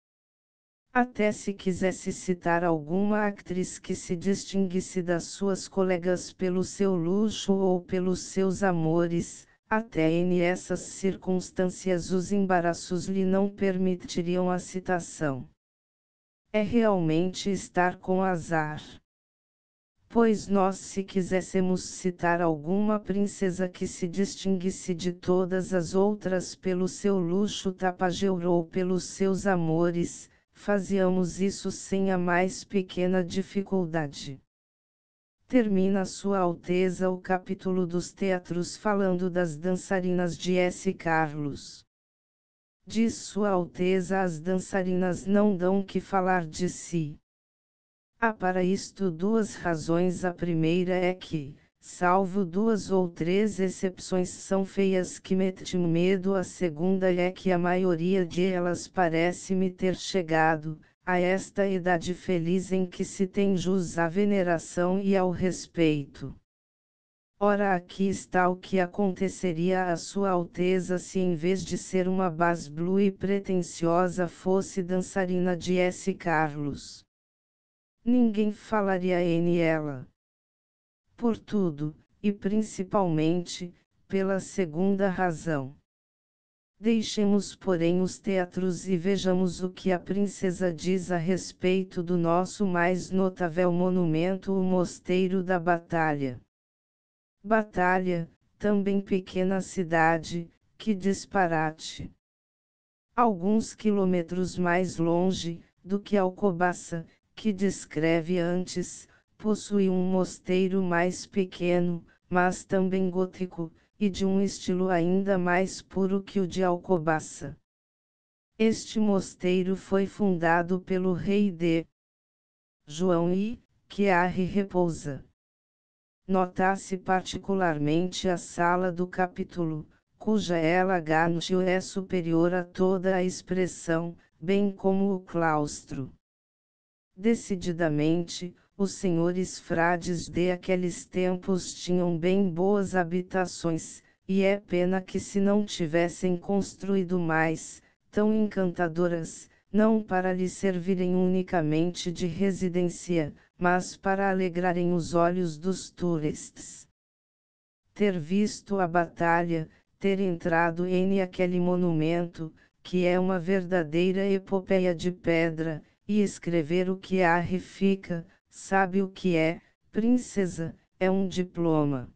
A: Até se quisesse citar alguma atriz que se distinguisse das suas colegas pelo seu luxo ou pelos seus amores, até em essas circunstâncias os embaraços lhe não permitiriam a citação. É realmente estar com azar. Pois nós, se quiséssemos citar alguma princesa que se distinguisse de todas as outras pelo seu luxo tapageiro ou pelos seus amores, fazíamos isso sem a mais pequena dificuldade. Termina Sua Alteza o capítulo dos teatros falando das dançarinas de S. Carlos. Diz Sua Alteza: as dançarinas não dão que falar de si. Há para isto duas razões. A primeira é que, salvo duas ou três exceções, são feias que metem medo. A segunda é que a maioria de elas parece-me ter chegado a esta idade feliz em que se tem jus à veneração e ao respeito. Ora, aqui está o que aconteceria a Sua Alteza se, em vez de ser uma basblue e pretensiosa, fosse dançarina de S. Carlos. Ninguém falaria em ela. Por tudo, e principalmente, pela segunda razão. Deixemos, porém, os teatros e vejamos o que a princesa diz a respeito do nosso mais notável monumento, o Mosteiro da Batalha. Batalha, também pequena cidade, que disparate. Alguns quilômetros mais longe do que Alcobaça, que descreve antes, possui um mosteiro mais pequeno, mas também gótico, e de um estilo ainda mais puro que o de Alcobaça. Este mosteiro foi fundado pelo rei D. João I, que arre repousa. Nota-se particularmente a sala do capítulo, cuja elegância é superior a toda a expressão, bem como o claustro. Decididamente, os senhores frades de aqueles tempos tinham bem boas habitações, e é pena que se não tivessem construído mais, tão encantadoras, não para lhe servirem unicamente de residência, mas para alegrarem os olhos dos turistas. Ter visto a batalha, ter entrado em aquele monumento, que é uma verdadeira epopeia de pedra, e escrever o que arre fica, sabe o que é, princesa, é um diploma.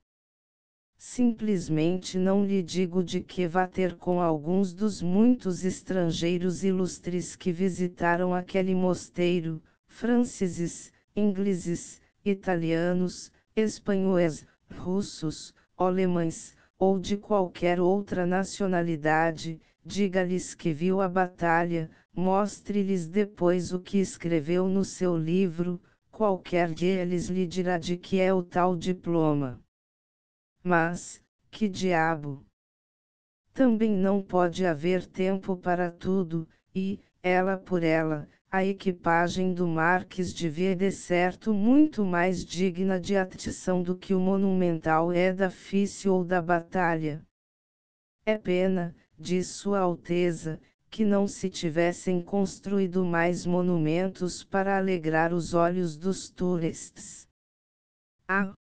A: Simplesmente não lhe digo de que vá ter com alguns dos muitos estrangeiros ilustres que visitaram aquele mosteiro, franceses, ingleses, italianos, espanhóis, russos, alemães, ou de qualquer outra nacionalidade. Diga-lhes que viu a batalha, mostre-lhes depois o que escreveu no seu livro, qualquer deles lhe dirá de que é o tal diploma. Mas, que diabo! Também não pode haver tempo para tudo, e, ela por ela, a equipagem do Marquês de V de certo muito mais digna de atenção do que o monumental edifício ou da batalha. É pena, diz Sua Alteza, que não se tivessem construído mais monumentos para alegrar os olhos dos turistas. Ah!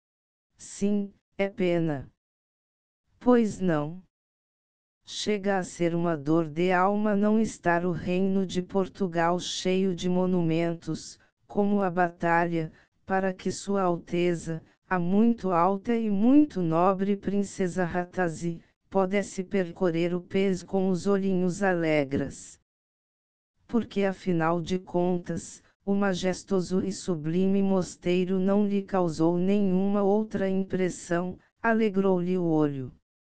A: Sim, é pena. Pois não. Chega a ser uma dor de alma não estar o reino de Portugal cheio de monumentos, como a batalha, para que Sua Alteza, a muito alta e muito nobre princesa Ratazzi, pudesse percorrer o país com os olhinhos alegres. Porque afinal de contas, o majestoso e sublime mosteiro não lhe causou nenhuma outra impressão, alegrou-lhe o olho.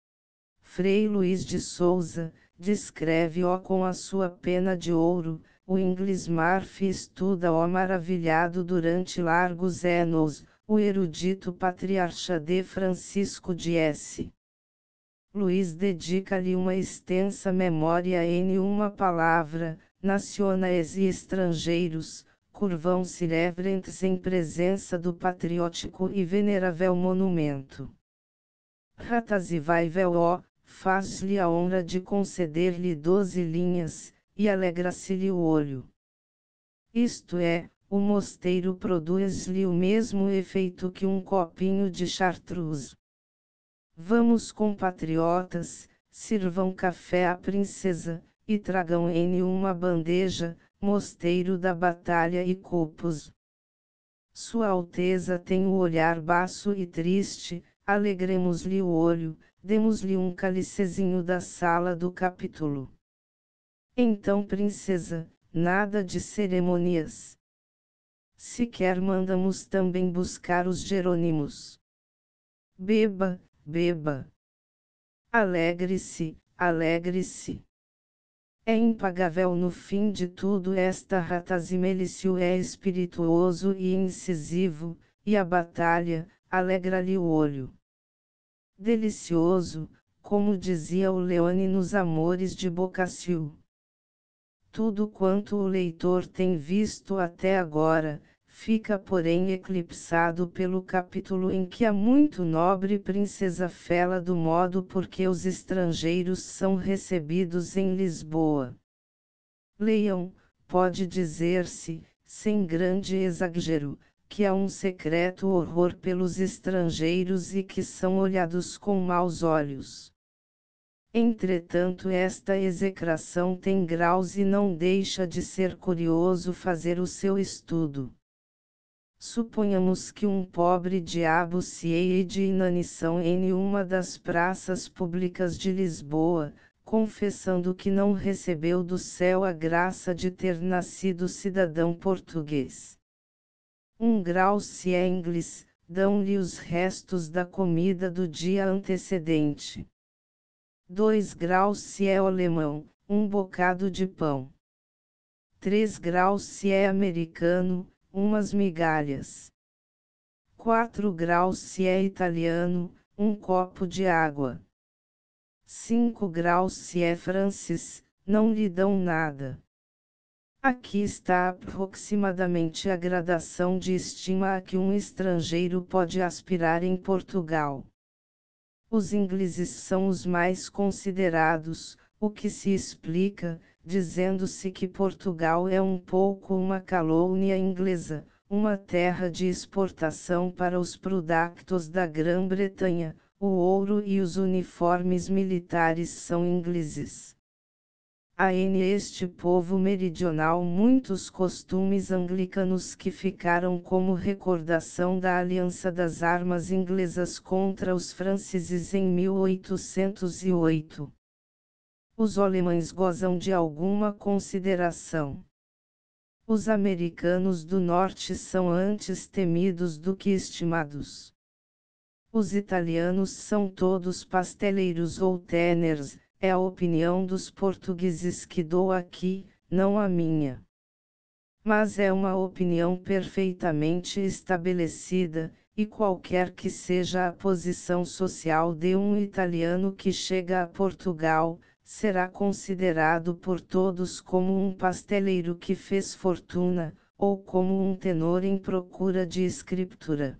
A: Frei Luís de Souza, descreve-o com a sua pena de ouro, o inglês Murphy estuda-o maravilhado durante largos anos, o erudito patriarca de Francisco de S. Luís dedica-lhe uma extensa memória em uma palavra, nacionais e estrangeiros, curvam-se reverentes em presença do patriótico e venerável monumento. Ratazivaivel-o, faz-lhe a honra de conceder-lhe doze linhas, e alegra-se-lhe o olho. Isto é, o mosteiro produz-lhe o mesmo efeito que um copinho de chartreuse. Vamos, compatriotas, sirvam café à princesa, e tragam em uma bandeja, mosteiro da batalha e copos. Sua Alteza tem o olhar baço e triste, alegremos-lhe o olho, demos-lhe um cálicezinho da sala do capítulo. Então, princesa, nada de cerimônias. Sequer mandamos também buscar os Jerônimos. Beba, beba. Alegre-se, alegre-se. É impagável no fim de tudo esta Ratazimelicio é espirituoso e incisivo, e a batalha, alegra-lhe o olho. Delicioso, como dizia o Leone nos Amores de Boccaccio. Tudo quanto o leitor tem visto até agora, fica porém eclipsado pelo capítulo em que a muito nobre princesa fala do modo por que os estrangeiros são recebidos em Lisboa. Leiam, pode dizer-se, sem grande exagero, que há um secreto horror pelos estrangeiros e que são olhados com maus olhos. Entretanto, esta execração tem graus e não deixa de ser curioso fazer o seu estudo. Suponhamos que um pobre diabo se eie de inanição em uma das praças públicas de Lisboa, confessando que não recebeu do céu a graça de ter nascido cidadão português. Um grau se é inglês, dão-lhe os restos da comida do dia antecedente. Dois graus se é alemão, um bocado de pão. Três graus se é americano, umas migalhas. Quatro graus se é italiano, um copo de água. Cinco graus se é francês, não lhe dão nada. Aqui está aproximadamente a gradação de estima a que um estrangeiro pode aspirar em Portugal. Os ingleses são os mais considerados, o que se explica, dizendo-se que Portugal é um pouco uma colônia inglesa, uma terra de exportação para os produtos da Grã-Bretanha, o ouro e os uniformes militares são ingleses. Há neste povo meridional muitos costumes anglicanos que ficaram como recordação da aliança das armas inglesas contra os franceses em mil oitocentos e oito. Os alemães gozam de alguma consideração. Os americanos do norte são antes temidos do que estimados. Os italianos são todos pasteleiros ou tanners. É a opinião dos portugueses que dou aqui, não a minha. Mas é uma opinião perfeitamente estabelecida, e qualquer que seja a posição social de um italiano que chega a Portugal, será considerado por todos como um pasteleiro que fez fortuna, ou como um tenor em procura de escritura.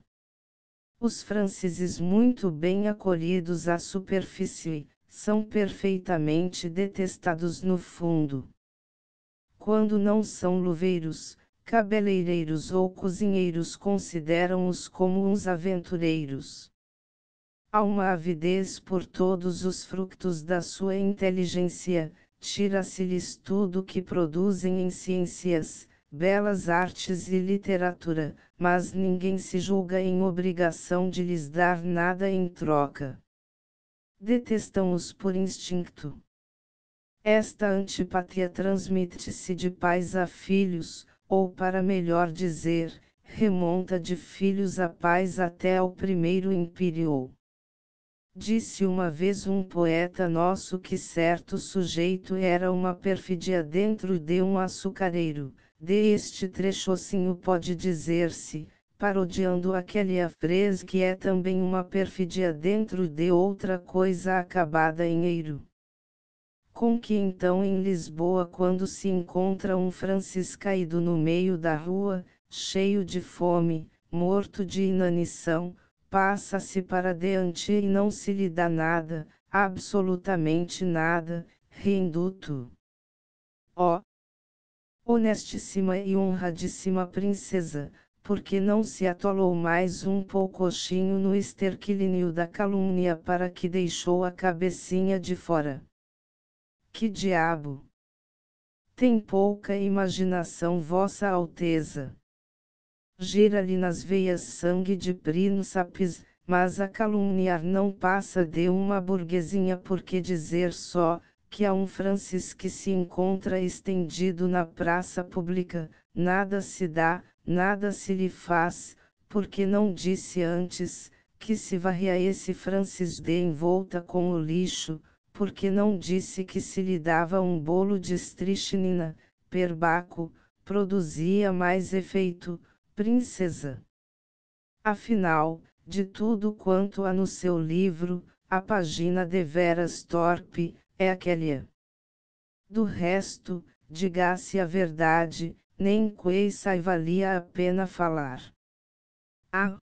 A: Os franceses, muito bem acolhidos à superfície, são perfeitamente detestados no fundo. Quando não são luveiros, cabeleireiros ou cozinheiros, consideram-os como uns aventureiros. Há uma avidez por todos os frutos da sua inteligência, tira-se-lhes tudo que produzem em ciências, belas artes e literatura, mas ninguém se julga em obrigação de lhes dar nada em troca. Detestam-os por instinto. Esta antipatia transmite-se de pais a filhos, ou para melhor dizer, remonta de filhos a pais até ao primeiro império. Disse uma vez um poeta nosso que certo sujeito era uma perfídia dentro de um açucareiro. De este trechocinho pode dizer-se, parodiando aquela frase que é também uma perfídia dentro de outra coisa acabada em eiro. Com que então em Lisboa, quando se encontra um Francis caído no meio da rua, cheio de fome, morto de inanição, passa-se para diante e não se lhe dá nada, absolutamente nada, renduto. Ó, honestíssima e honradíssima princesa, porque não se atolou mais um poucochinho no esterquilínio da calúnia para que deixou a cabecinha de fora? Que diabo! Tem pouca imaginação Vossa Alteza. Gira-lhe nas veias sangue de príncipes, mas a caluniar não passa de uma burguesinha, porque dizer só que há um Francis que se encontra estendido na praça pública, nada se dá, nada se lhe faz, porque não disse antes, que se varria esse Francis de envolta com o lixo, porque não disse que se lhe dava um bolo de estrichnina, perbaco, produzia mais efeito, princesa. Afinal, de tudo quanto há no seu livro, a página deveras torpe, é aquela. Do resto, diga-se a verdade, nem coisa valia a pena falar. Ah!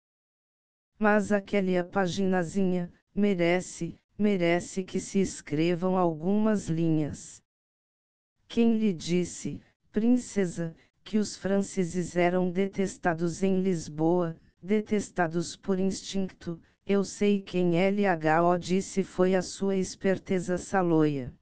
A: Mas aquela paginazinha, merece, merece que se escrevam algumas linhas. Quem lhe disse, princesa, que os franceses eram detestados em Lisboa, detestados por instinto? Eu sei quem L H O disse, foi a sua esperteza saloia.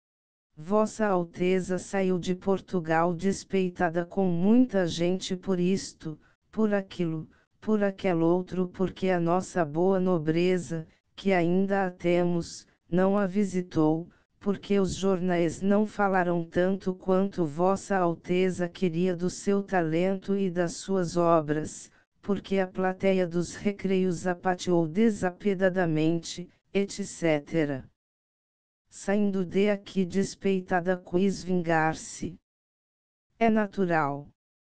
A: Vossa Alteza saiu de Portugal despeitada com muita gente por isto, por aquilo, por aquele outro, porque a nossa boa nobreza, que ainda a temos, não a visitou, porque os jornais não falaram tanto quanto Vossa Alteza queria do seu talento e das suas obras, porque a plateia dos recreios a pateou desapiedadamente, etcétera. Saindo de aqui despeitada quis vingar-se. É natural.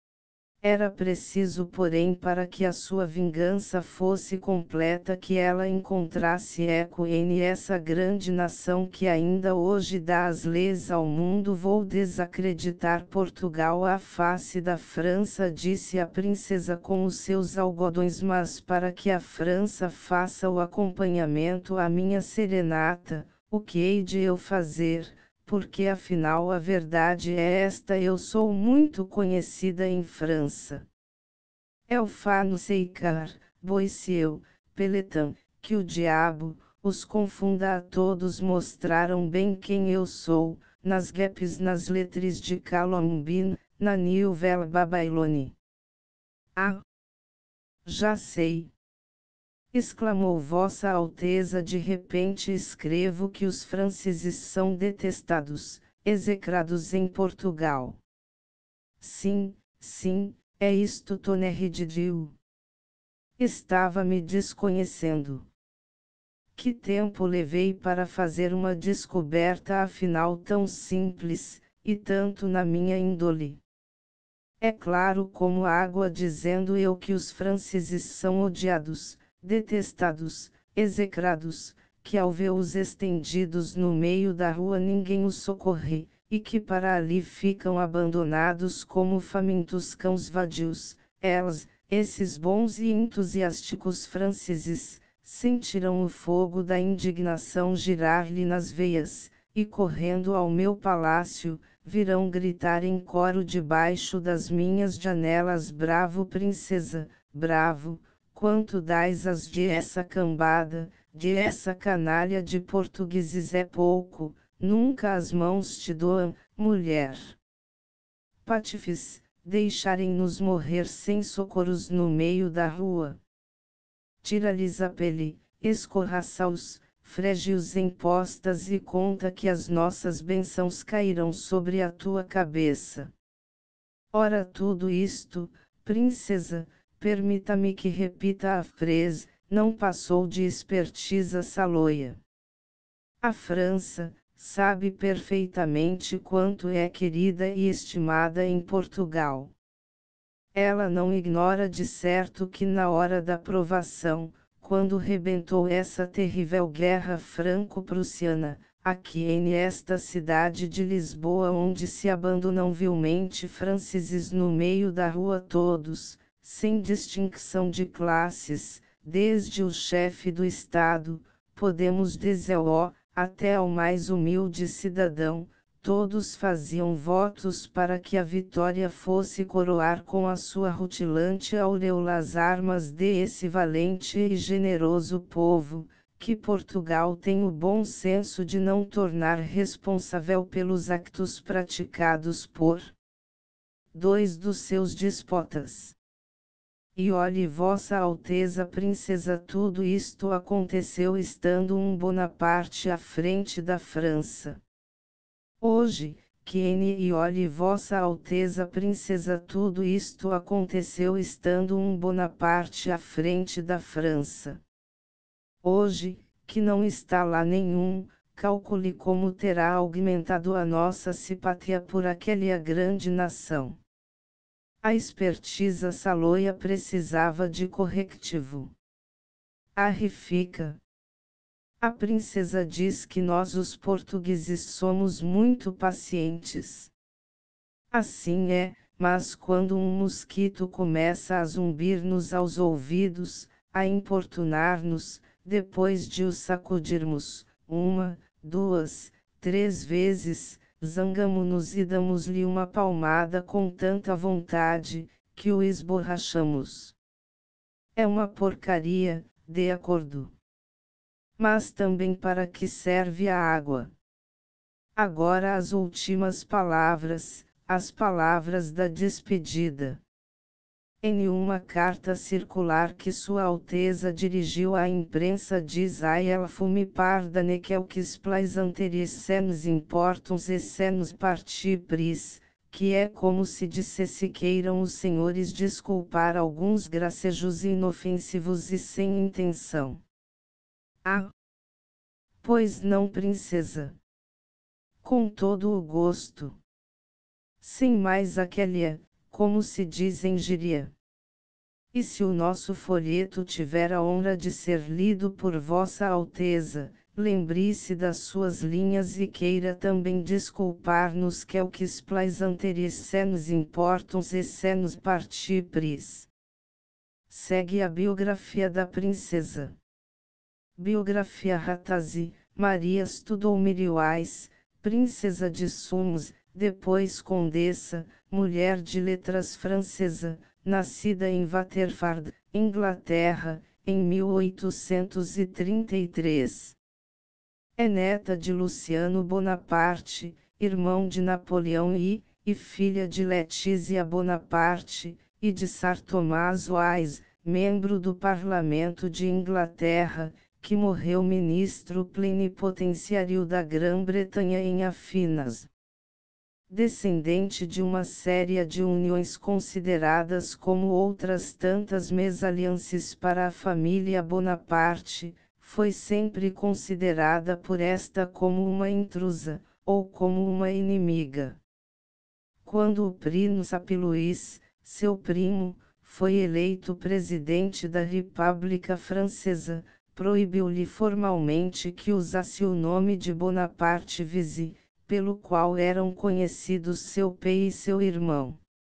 A: Era preciso, porém, para que a sua vingança fosse completa, que ela encontrasse eco em essa grande nação que ainda hoje dá as leis ao mundo. Vou desacreditar Portugal à face da França, disse a princesa com os seus algodões, mas para que a França faça o acompanhamento à minha serenata, o que hei de eu fazer? Porque afinal a verdade é esta: eu sou muito conhecida em França. É o fano seicar, Boissieu, Peletan, que o diabo os confunda a todos. Mostraram bem quem eu sou, nas gaps, nas letras de Calombin, na Nouvelle Babylone. Ah! Já sei! Exclamou Vossa Alteza de repente. Escrevo que os franceses são detestados, execrados em Portugal. Sim, sim, é isto. Tonnerre Didiu. Estava me desconhecendo. Que tempo levei para fazer uma descoberta afinal tão simples, e tanto na minha índole. É claro como água, dizendo eu que os franceses são odiados, detestados, execrados, que ao vê-os estendidos no meio da rua ninguém os socorre, e que para ali ficam abandonados como famintos cães vadios. Eles, esses bons e entusiásticos franceses, sentirão o fogo da indignação girar-lhe nas veias, e correndo ao meu palácio, virão gritar em coro debaixo das minhas janelas: bravo princesa, bravo! Quanto dais as de essa cambada, de essa canalha de portugueses é pouco, nunca as mãos te doam, mulher. Patifes, deixarem-nos morrer sem socorros no meio da rua. Tira-lhes a pele, escorraça-os, frege-os em postas e conta que as nossas bênçãos cairão sobre a tua cabeça. Ora, tudo isto, princesa, permita-me que repita a frase, não passou de espertiza saloia. A França sabe perfeitamente quanto é querida e estimada em Portugal. Ela não ignora de certo que na hora da provação, quando rebentou essa terrível guerra franco-prussiana, aqui em esta cidade de Lisboa, onde se abandonam vilmente franceses no meio da rua todos, sem distinção de classes, desde o chefe do Estado, podemos dizer-o, até ao mais humilde cidadão, todos faziam votos para que a vitória fosse coroar com a sua rutilante auréola as armas desse valente e generoso povo, que Portugal tem o bom senso de não tornar responsável pelos actos praticados por dois dos seus despotas. E olhe Vossa Alteza Princesa, tudo isto aconteceu estando um Bonaparte à frente da França. Hoje, que N e olhe Vossa Alteza Princesa, tudo isto aconteceu estando um Bonaparte à frente da França. Hoje, que não está lá nenhum, calcule como terá aumentado a nossa simpatia por aquela grande nação. A esperteza saloia precisava de correctivo. Arrifica. A princesa diz que nós os portugueses somos muito pacientes. Assim é, mas quando um mosquito começa a zumbir-nos aos ouvidos, a importunar-nos, depois de o sacudirmos, uma, duas, três vezes, zangamo-nos e damos-lhe uma palmada com tanta vontade, que o esborrachamos. É uma porcaria, de acordo. Mas também para que serve a água? Agora as últimas palavras, as palavras da despedida. Em uma carta circular que Sua Alteza dirigiu à imprensa, diz a ela fumi parda nequelques plaisanteries senos importums e senos partipris, que é como se dissesse queiram os senhores desculpar alguns gracejos inofensivos e sem intenção. Ah! Pois não, princesa. Com todo o gosto. Sem mais aquele, como se diz em gíria. E se o nosso folheto tiver a honra de ser lido por Vossa Alteza, lembre-se das suas linhas e queira também desculpar-nos quelques plaisanteries senos importums e senos partipris. Segue a biografia da princesa. Biografia Ratazzi, Maria Studou-Miriais, princesa de Sumos, depois condessa, mulher de letras francesa, nascida em Waterford, Inglaterra, em mil oitocentos e trinta e três. É neta de Luciano Bonaparte, irmão de Napoleão e, e filha de Letícia Bonaparte, e de Sir Thomas Wise, membro do Parlamento de Inglaterra, que morreu ministro plenipotenciário da Grã-Bretanha em Afinas. Descendente de uma série de uniões consideradas como outras tantas mesalliances para a família Bonaparte, foi sempre considerada por esta como uma intrusa, ou como uma inimiga. Quando o príncipe Luís, seu primo, foi eleito presidente da República Francesa, proibiu-lhe formalmente que usasse o nome de Bonaparte Visi, pelo qual eram conhecidos seu pai e seu irmão.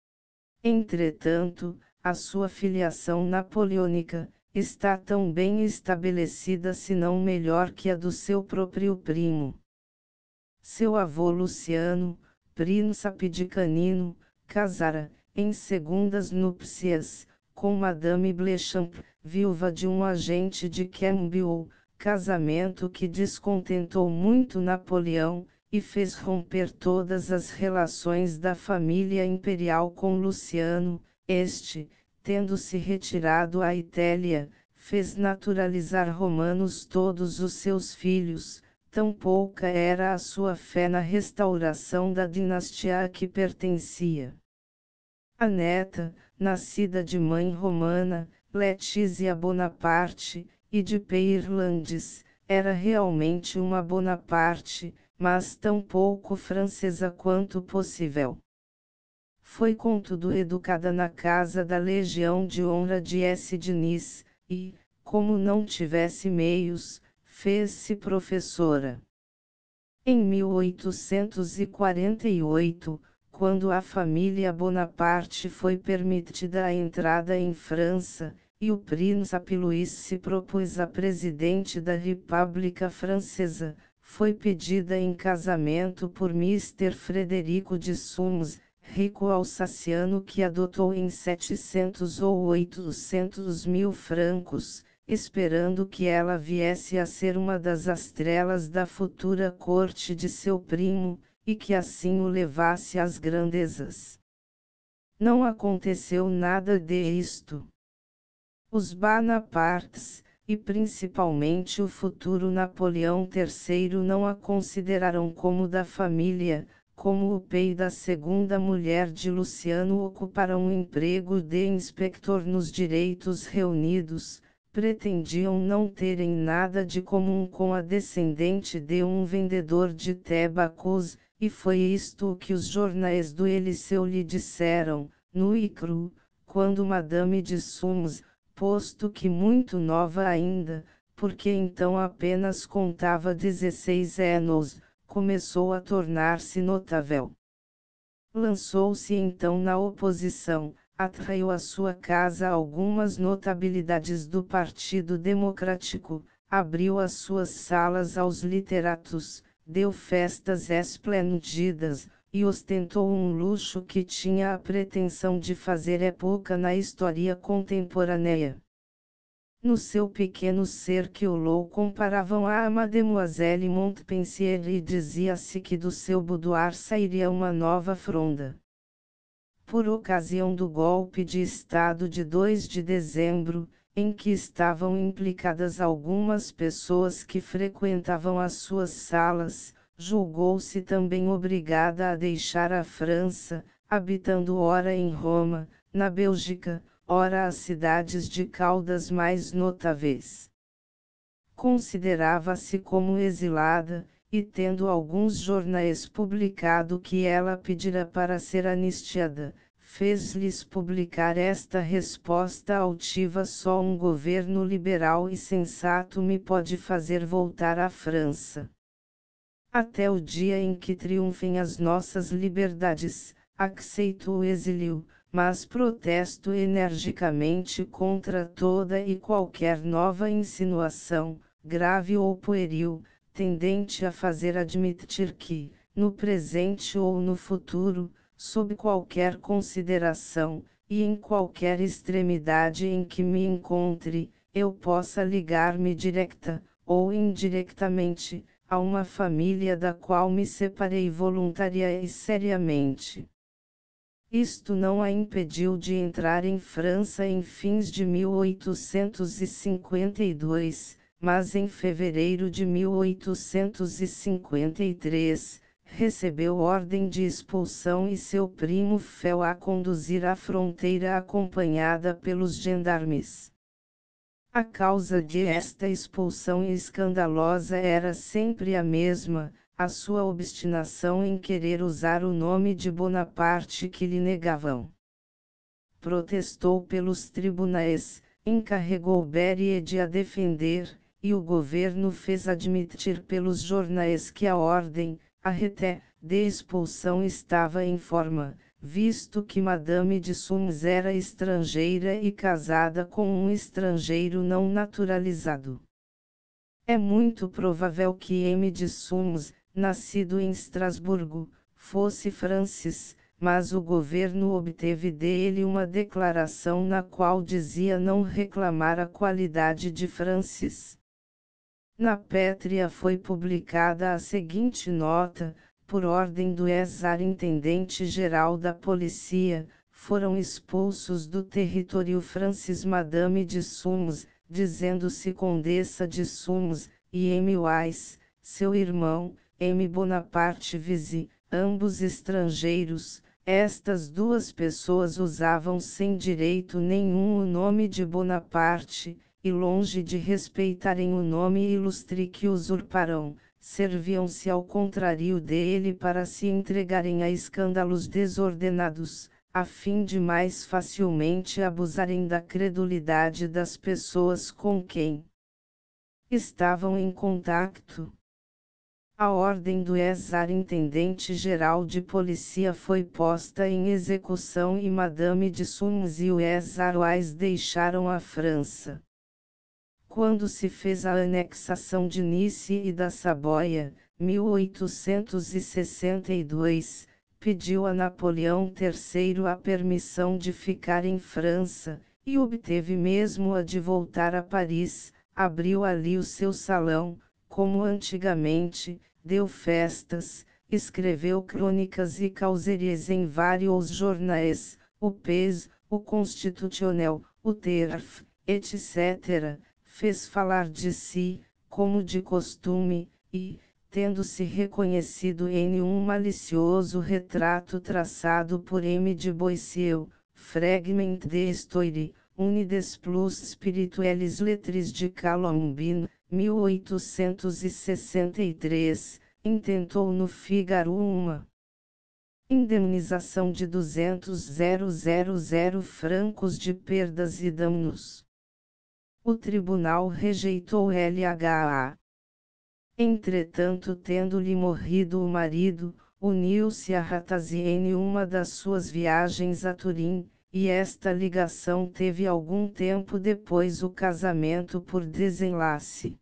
A: Entretanto, a sua filiação napoleônica está tão bem estabelecida, se não melhor que a do seu próprio primo. Seu avô Luciano, príncipe de Canino, casara, em segundas núpcias, com Madame Blechamp, viúva de um agente de Campbell, casamento que descontentou muito Napoleão, e fez romper todas as relações da família imperial com Luciano. Este, tendo se retirado à Itália, fez naturalizar romanos todos os seus filhos, tão pouca era a sua fé na restauração da dinastia a que pertencia. A neta, nascida de mãe romana, Letícia Bonaparte, e de pai irlandês, era realmente uma Bonaparte, mas tão pouco francesa quanto possível. foi contudo educada na casa da Legião de Honra de S. Diniz, e, como não tivesse meios, fez-se professora. Em mil oitocentos e quarenta e oito, quando a família Bonaparte foi permitida a entrada em França, e o príncipe Luís se propôs a presidente da República Francesa, foi pedida em casamento por mister Frederico de Summes, rico alsaciano que adotou em setecentos ou oitocentos mil francos, esperando que ela viesse a ser uma das estrelas da futura corte de seu primo, e que assim o levasse às grandezas. Não aconteceu nada disto. Os Bonapartes, e principalmente o futuro Napoleão terceiro, não a consideraram como da família, como o pai da segunda mulher de Luciano ocupara um emprego de inspector nos Direitos Reunidos, pretendiam não terem nada de comum com a descendente de um vendedor de tabacos, e foi isto o que os jornais do Eliseu lhe disseram, nu e cru, quando Madame de Summes, posto que muito nova ainda, porque então apenas contava dezesseis anos, começou a tornar-se notável. Lançou-se então na oposição, atraiu à sua casa algumas notabilidades do Partido Democrático, abriu as suas salas aos literatos, deu festas esplêndidas, e ostentou um luxo que tinha a pretensão de fazer época na história contemporânea. No seu pequeno cercolo comparavam a Mademoiselle Montpensier e dizia-se que do seu boudoir sairia uma nova fronda. Por ocasião do golpe de Estado de dois de dezembro, em que estavam implicadas algumas pessoas que frequentavam as suas salas, julgou-se também obrigada a deixar a França, habitando ora em Roma, na Bélgica, ora as cidades de Caldas mais notáveis. Considerava-se como exilada, e tendo alguns jornais publicado que ela pedira para ser anistiada, fez-lhes publicar esta resposta altiva: só um governo liberal e sensato me pode fazer voltar à França. Até o dia em que triunfem as nossas liberdades, aceito o exílio, mas protesto energicamente contra toda e qualquer nova insinuação, grave ou pueril, tendente a fazer admitir que, no presente ou no futuro, sob qualquer consideração, e em qualquer extremidade em que me encontre, eu possa ligar-me directa, ou indiretamente, a uma família da qual me separei voluntária e seriamente. Isto não a impediu de entrar em França em fins de mil oitocentos e cinquenta e dois, mas em fevereiro de mil oitocentos e cinquenta e três, recebeu ordem de expulsão e seu primo fel a conduzir à fronteira acompanhada pelos gendarmes. A causa de esta expulsão escandalosa era sempre a mesma, a sua obstinação em querer usar o nome de Bonaparte que lhe negavam. Protestou pelos tribunais, encarregou Berryer de a defender, e o governo fez admitir pelos jornais que a ordem, arrêté, de expulsão estava em forma, visto que Madame de Summes era estrangeira e casada com um estrangeiro não naturalizado. É muito provável que M. de Summes, nascido em Estrasburgo, fosse Francis, mas o governo obteve dele uma declaração na qual dizia não reclamar a qualidade de Francis. Na Pétria foi publicada a seguinte nota: por ordem do ex-intendente-geral da polícia, foram expulsos do território Francis Madame de Summes, dizendo-se Condessa de Summes, e M. Weiss, seu irmão, M. Bonaparte Visi, ambos estrangeiros. Estas duas pessoas usavam sem direito nenhum o nome de Bonaparte, e longe de respeitarem o nome ilustre que usurparam, serviam-se ao contrário dele para se entregarem a escândalos desordenados, a fim de mais facilmente abusarem da credulidade das pessoas com quem estavam em contato. A ordem do ex-intendente-geral de polícia foi posta em execução e Madame de Sums e o ex-Aroais deixaram a França. Quando se fez a anexação de Nice e da Saboia, mil oitocentos e sessenta e dois, pediu a Napoleão terceiro a permissão de ficar em França, e obteve mesmo a de voltar a Paris, abriu ali o seu salão, como antigamente, deu festas, escreveu crônicas e causeries em vários jornais, o Pes, o Constitutionnel, o Terf, etcétera, fez falar de si, como de costume, e, tendo-se reconhecido em um malicioso retrato traçado por M. de Boissieu, Fragment de Histoire, une des plus spirituelles lettres de Colombine, mil oitocentos e sessenta e três, intentou no Figaro uma indemnização de duzentos mil francos de perdas e danos. O tribunal rejeitou L H A. Entretanto, tendo-lhe morrido o marido, uniu-se a Ratazzi em uma das suas viagens a Turim, e esta ligação teve algum tempo depois o casamento por desenlace.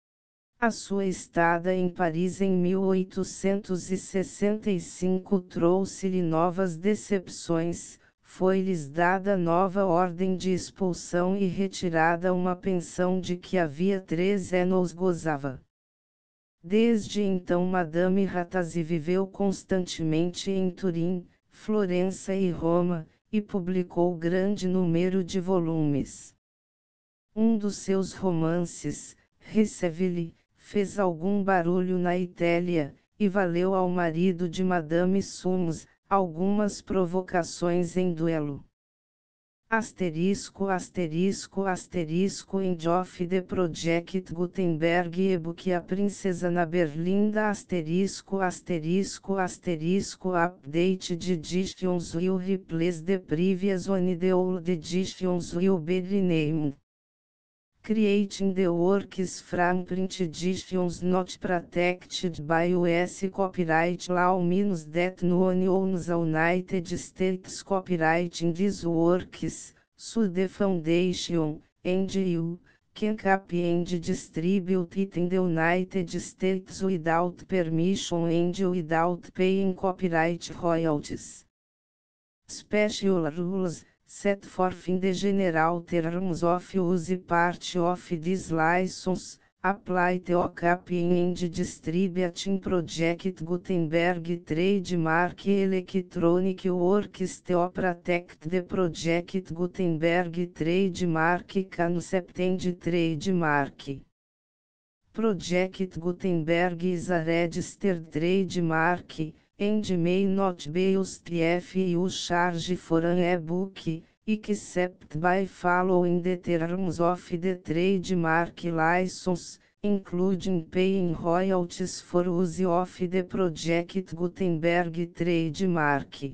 A: A sua estada em Paris em mil oitocentos e sessenta e cinco trouxe-lhe novas decepções, foi-lhes dada nova ordem de expulsão e retirada uma pensão de que havia três anos gozava. Desde então Madame Ratazzi viveu constantemente em Turim, Florença e Roma, e publicou grande número de volumes. Um dos seus romances, Receville, fez algum barulho na Itália, e valeu ao marido de Madame Sums algumas provocações em duelo. Asterisco asterisco asterisco End of the Project Gutenberg e-book A Princesa na Berlinda asterisco asterisco asterisco Update de editions will replace the previous one the old editions will be renamed. Creating the works from print editions not protected by U S copyright law means that no one owns the United States copyright in these works, so the foundation, and you, can copy and distribute it in the United States without permission and without paying copyright royalties. Special rules set forth in the general terms of use part of this license, apply to copying and distributing Project Gutenberg trademark electronic works to protect the Project Gutenberg trademark concept and trademark. Project Gutenberg is a registered trademark, and may not be used if you charge for an e-book, except by following the terms of the trademark license, including paying royalties for use of the Project Gutenberg trademark.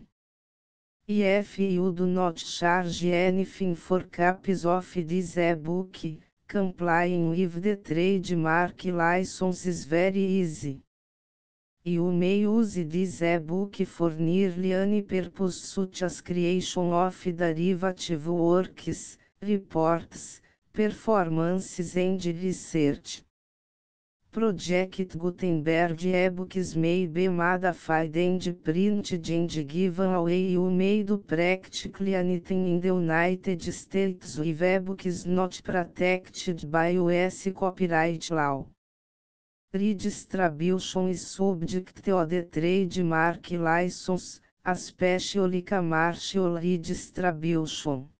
A: If you do not charge anything for copies of this e-book, complying with the trademark license is very easy. You may use this e-book for nearly any purpose such as creation of derivative works, reports, performances and research. Project Gutenberg e-books may be modified and printed and given away. You may do practically anything in the United States with e-books not protected by U S copyright law. Redistribution is subject to the trademark license, especially commercial redistribution.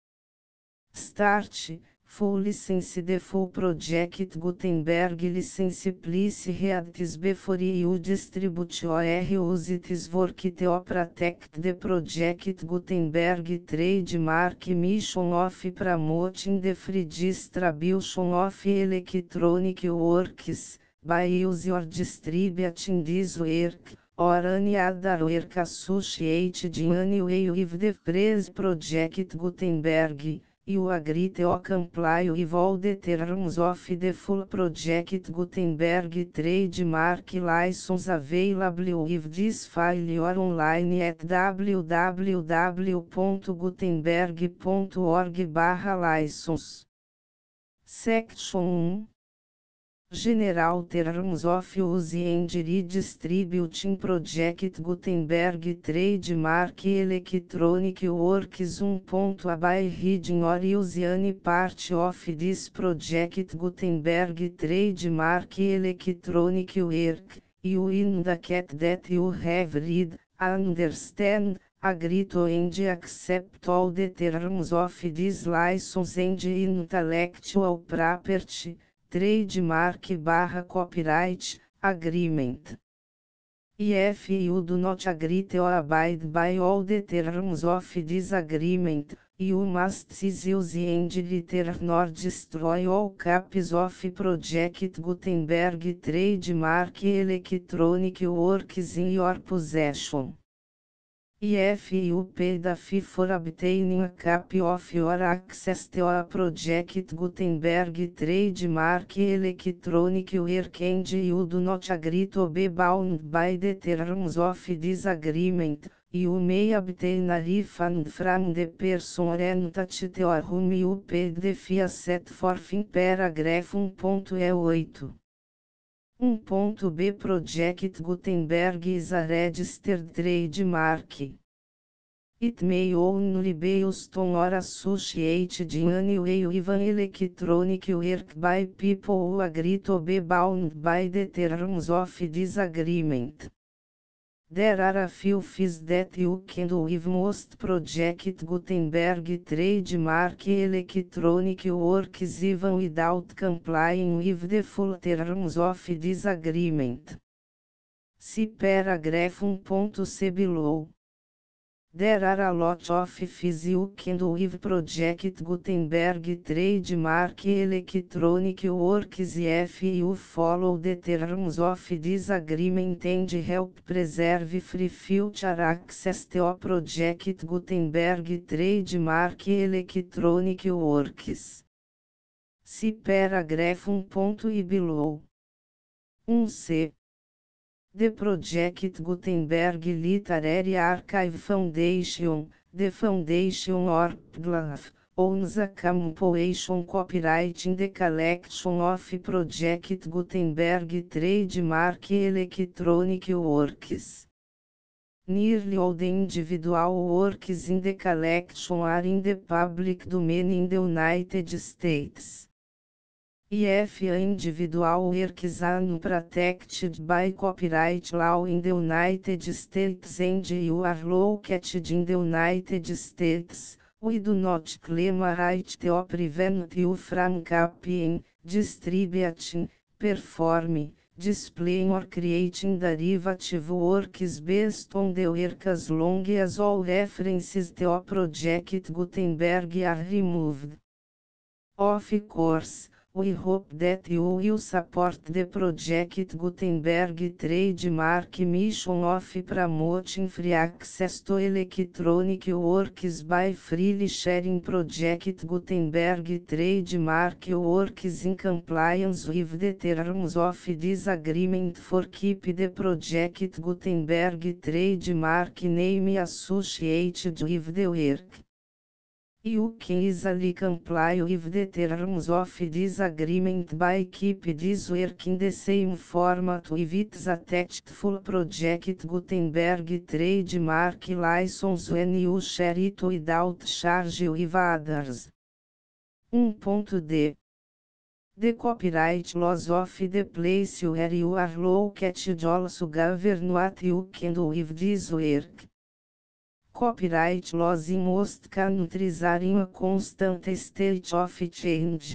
A: Start, full license. The full Project Gutenberg license please read this before you distribute or use this work to protect the Project Gutenberg trademark mission of promoting the free distribution of electronic works, by use or distributing this work, or any other work associated in any way with the Press Project Gutenberg, you agree to comply with all the terms of the full Project Gutenberg trademark license available with this file or online at w w w ponto gutenberg ponto org barra license. Section um. General Terms of Use and Redistributing Project Gutenberg Trademark Electronic Works one. By reading or use any part of this Project Gutenberg Trademark Electronic Work, you indicate that you have read, understand, agree to and accept all the terms of this license and intellectual property, trademark barra copyright, agreement. If you do not agree to abide by all the terms of this agreement, you must cease use and return or destroy all copies of Project Gutenberg trademark electronic works in your possession. If you pay the fee for obtaining a copy of your access to a Project Gutenberg trademark electronic work and you do not agree to be bound by the terms of this agreement, you may obtain a refund from the person or entity to whom you paid the fee set forth in paragraph one ponto eight. one ponto b Project Gutenberg is a registered trademark. It may only be used on or associated in any way with an electronic work by people who agree to be bound by the terms of this agreement. There are a few fees that you can do with most Project Gutenberg trademark electronic works even without complying with the full terms of this agreement. See paragraph one ponto c below. There are a lot of fees you can do with Project Gutenberg trademark electronic works if you follow the terms of this agreement and help preserve free future access to Project Gutenberg trademark electronic works. See paragraph one ponto I below. one c. The Project Gutenberg Literary Archive Foundation, the Foundation or P G L A F, owns a compilation copyright in the collection of Project Gutenberg trademark electronic works. Nearly all the individual works in the collection are in the public domain in the United States. If individual works are not protected by copyright law in the United States and you are located in the United States, we do not claim a right to prevent you from copying, distributing, performing, displaying or creating derivative works based on the work as long as all references to Project Gutenberg are removed. Of course, we hope that you will support the Project Gutenberg trademark mission of promoting free access to electronic works by freely sharing Project Gutenberg trademark works in compliance with the terms of this agreement for keep the Project Gutenberg trademark name associated with the work. You can easily comply with the terms of this agreement by keep this work in the same format with its attached full Project Gutenberg trademark license when you share it without charge with others. one ponto d. The copyright laws of the place where you are located also govern what you can do with this work. Copyright laws in most countries are in a constant state of change.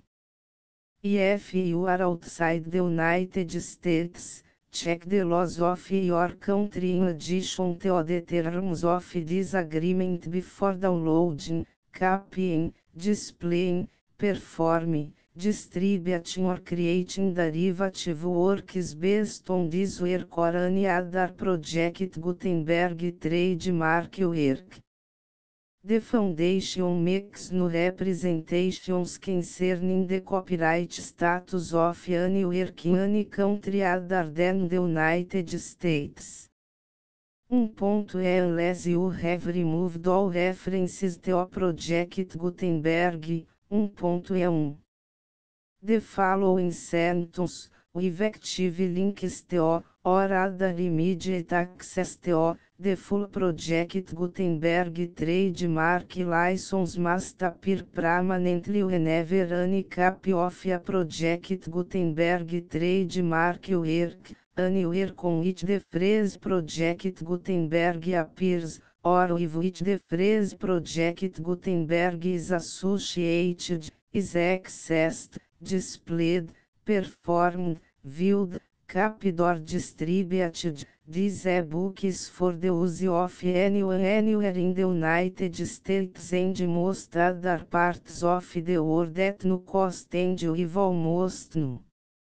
A: If you are outside the United States, check the laws of your country in addition to the terms of this agreement before downloading, copying, displaying, performing, distributing or creating derivative works based on this work or any other project Gutenberg trademark work. The foundation makes no representations concerning the copyright status of any work in any country other than the United States. one ponto e unless you have removed all references to a project Gutenberg, one ponto e one. The following sentence, with active links to, or other immediate access to, the full project Gutenberg trademark license must appear permanently whenever any copy of a project Gutenberg trademark work, anywhere con which the phrase project Gutenberg appears, or with which the phrase project Gutenberg is associated, is accessed, displayed, performed, viewed, copied or distributed. This e-book is for the use of anyone anywhere in the United States and most other parts of the world at no cost and with almost no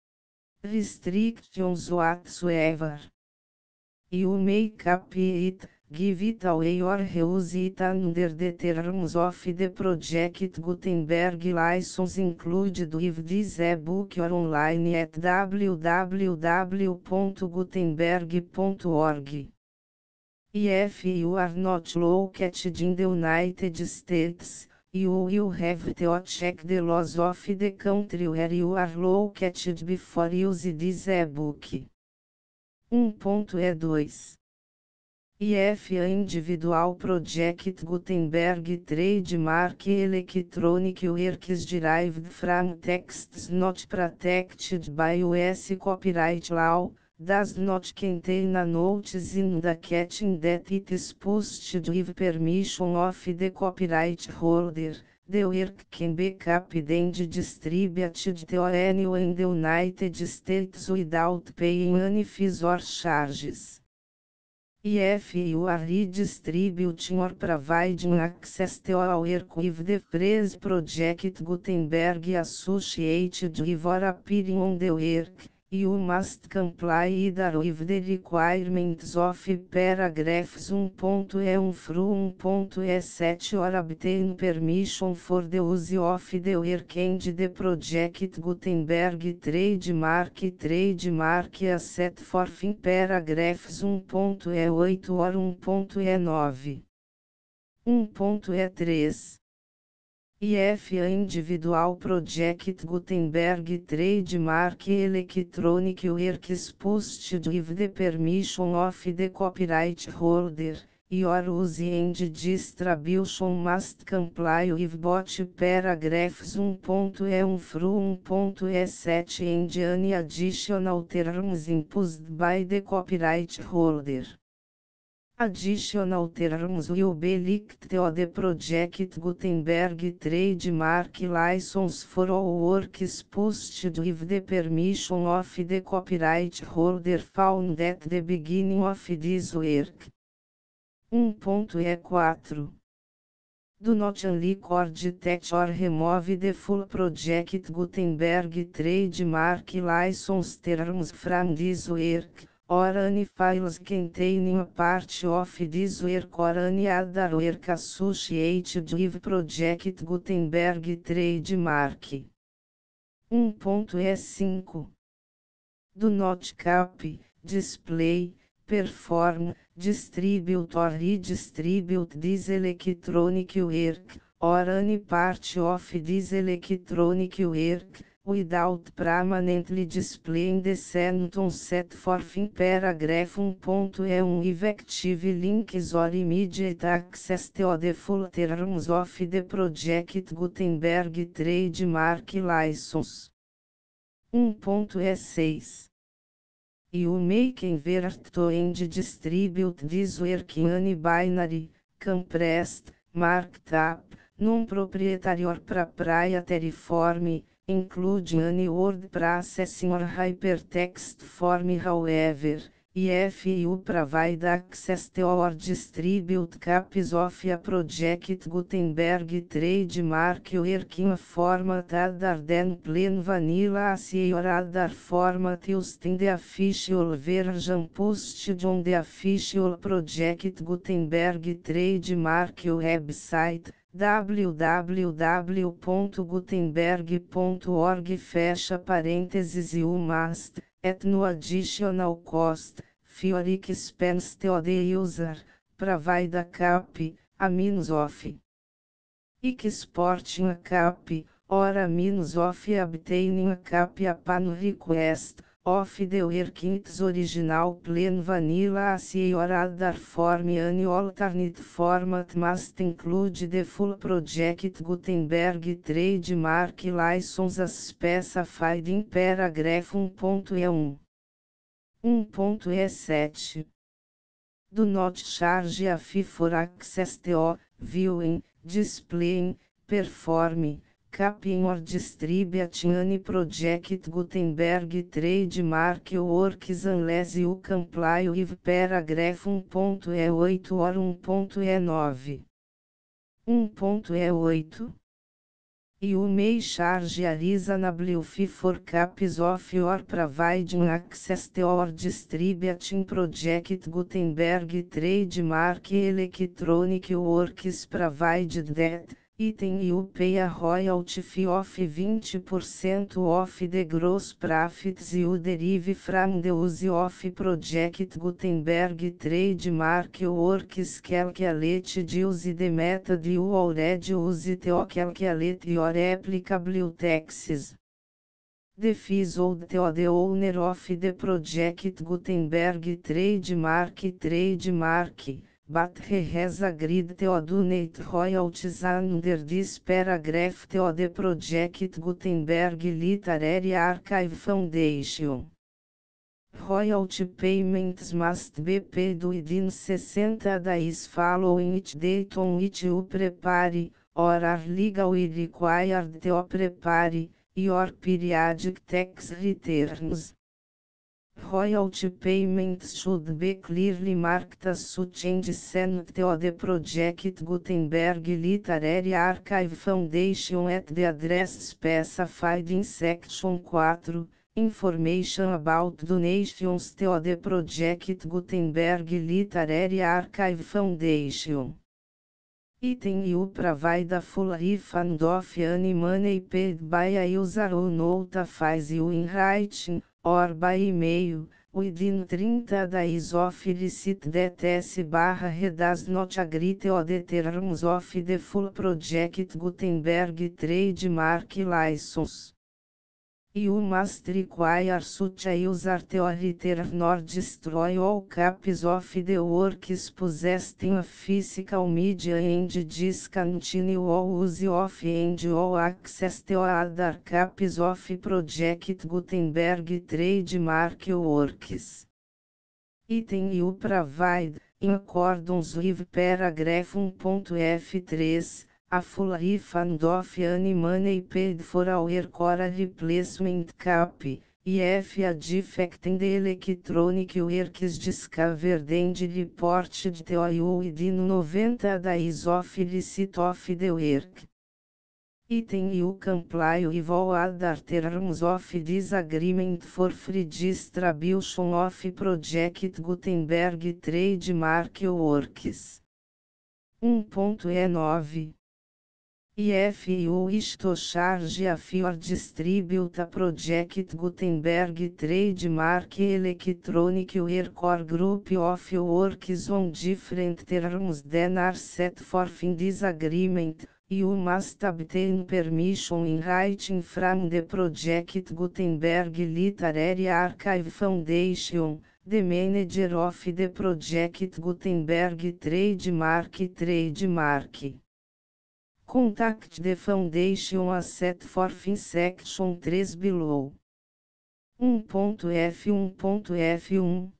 A: restrictions whatsoever. You may copy it, give it away or reuse it under the terms of the project Gutenberg license included with this e-book or online at w w w ponto gutenberg ponto org. If you are not located in the United States, you will have to check the laws of the country where you are located before use this e-book. one ponto e dois. If a individual project Gutenberg trademark electronic works derived from texts not protected by U S copyright law, does not contain a notice indicating that it is posted with permission of the copyright holder, the work can be copied and distributed to anyone in the United States without paying any fees or charges. If you are redistributing or providing access to a work with the phrase project Gutenberg associated with or appearing on the work, you must comply either with the requirements of paragraphs one ponto e one through one ponto e seven or obtain permission for the use of the work and the project Gutenberg trademark trademark as set forth in paragraphs one ponto e eight or one ponto e nine. one ponto e três. If a individual project Gutenberg trademark electronic works posted with the permission of the copyright holder, your use and distribution must comply with both paragraphs one ponto e one through one ponto e seven and any additional terms imposed by the copyright holder. Additional terms will be linked to the project Gutenberg trademark license for all works posted with the permission of the copyright holder found at the beginning of this work. one ponto e quatro. Do not unrecord that or remove the full project Gutenberg trademark license terms from this work, or any files containing a part of this work or any other work associated with project Gutenberg trademark. one ponto e cinco. Do not copy, display, perform, distribute or redistribute this electronic work, or any part of this electronic work, without permanently displaying the sentence set forth in paragraph one ponto e one with active links or immediate access to the full terms of the project Gutenberg trademark license. one ponto e seis. You may convert to and distribute this work in any binary, compressed, marked up, non-proprietary or proprietary form, including any word processing or hypertext form. However, If you provide access to or distribute copies of a project Gutenberg trademark working format other than plain vanilla as your other format used in the official version posted on the official project Gutenberg trademark website, w w w ponto gutenberg ponto org fecha parênteses you must, at no additional cost, for expense to the user, provide a copy, a means of exporting a copy, or a means of obtaining a copy upon request, of the work in its original plain vanilla as your other form. Any alternate format must include the full project Gutenberg trademark license as specified in paragraph one ponto e um. one ponto e sete. Do not charge a fee for access to, viewing, displaying, performing, copying or distributing any project Gutenberg trademark works unless you comply with paragraph one ponto e oito or one ponto e nove. one ponto e oito. You may charge a reasonable fee for copies of your providing access to or distributing project Gutenberg trademark electronic works provided that, item you pay a royalty fee of twenty percent of the gross profits you derive from the use of project Gutenberg trademark works calculated use the method you already use to calculate your applicable taxes. The fees owed to the owner of the project Gutenberg trademark trademark. But he has agreed to donate royalties under this paragraph to the project Gutenberg Literary Archive Foundation. Royalty payments must be paid within sixty days following each date on which you prepare, or are legally required to prepare, your periodic tax returns. Royalty payments should be clearly marked as such and sent to the project Gutenberg Literary Archive Foundation at the address specified in Section four, Information about donations to the project Gutenberg Literary Archive Foundation. Item you provide a full refund of any money paid by a user who notifies you in writing, or by email, within thirty days of receipt that S barra he does not agree to the terms of the full project Gutenberg trademark license. You must require such a user to return or destroy all copies of the works possessed in a physical media and discontinue all use of and all access to other copies of project Gutenberg trademark works. Item you provide, in accordance with paragraph one ponto F three, a full refund of any money paid for a work or a replacement copy, if a defect in the electronic work is discovered and reported to you within ninety days of receipt of the work. Item you comply with all other terms of this agreement for free distribution of project Gutenberg trademark works. one ponto e nove. If you wish to charge a fee or distribute a project Gutenberg trademark electronic work or group of works on different terms than are set forth in this agreement, you must obtain permission in writing from the project Gutenberg Literary Archive Foundation, the manager of the project Gutenberg trademark trademark. Contact the foundation as set forth in section three below. one ponto F one ponto F one.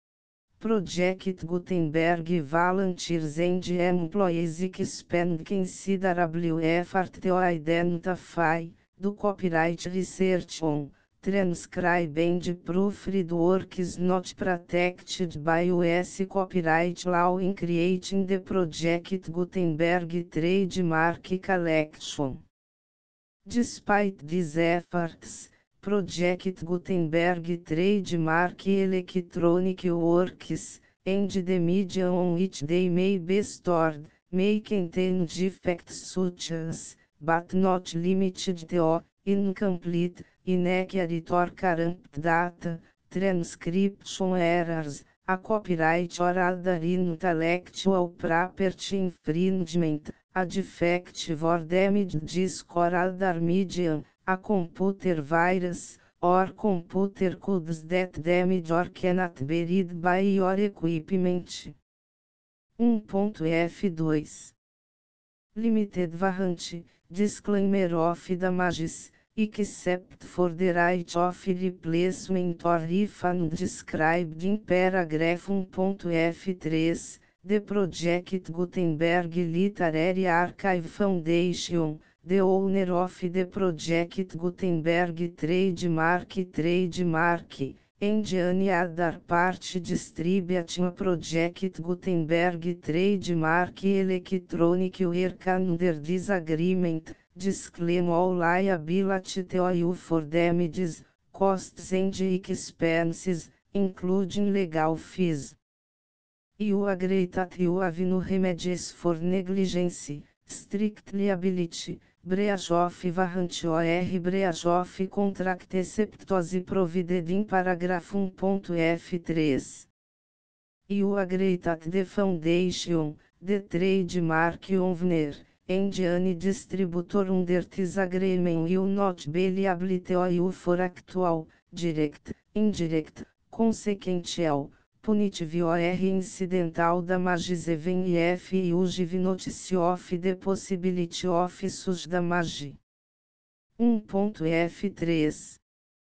A: Project Gutenberg volunteers and employees expend considerable effort to identify, do copyright research on, transcribe and proofread works not protected by U S copyright law in creating the Project Gutenberg trademark collection. Despite these efforts, Project Gutenberg trademark electronic works, and the media on which they may be stored, may contain defects such as, but not limited to, incomplete, inaccurate or corrupt data, transcription errors, a copyright or other intellectual property infringement, a defective or damaged disk or other medium, a computer virus, or computer codes that damage or cannot be read by your equipment. one ponto F dois. Limited warranty, disclaimer of damages, except for the right of replacement or refund described in paragraph one ponto F três, the Project Gutenberg Literary Archive Foundation, the owner of the Project Gutenberg trademark trademark, and any other party distributing a Project Gutenberg trademark electronic work under this agreement, disclaim all liability to you for damages, costs and expenses, including legal fees. You agree that you have no remedies for negligence, strict liability, breach of warranty or breach of contract except as provided in paragraph one ponto F três. You agree that the foundation, the trademark owner, and any distributor under this agreement will not be liable to you for actual, direct, indirect, consequential, punitive or incidental damages even if you give notice of the possibility of such damage. one ponto F três.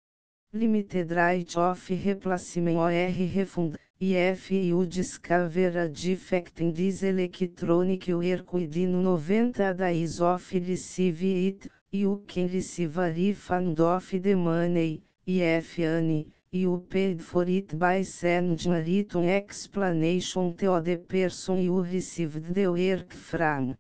A: Limited right of replacement or refund, if you discover a defect in this electronic work within ninety days of receive it, you can receive a refund of the money, if any. You paid for it by sending a written explanation to the person you received the work from.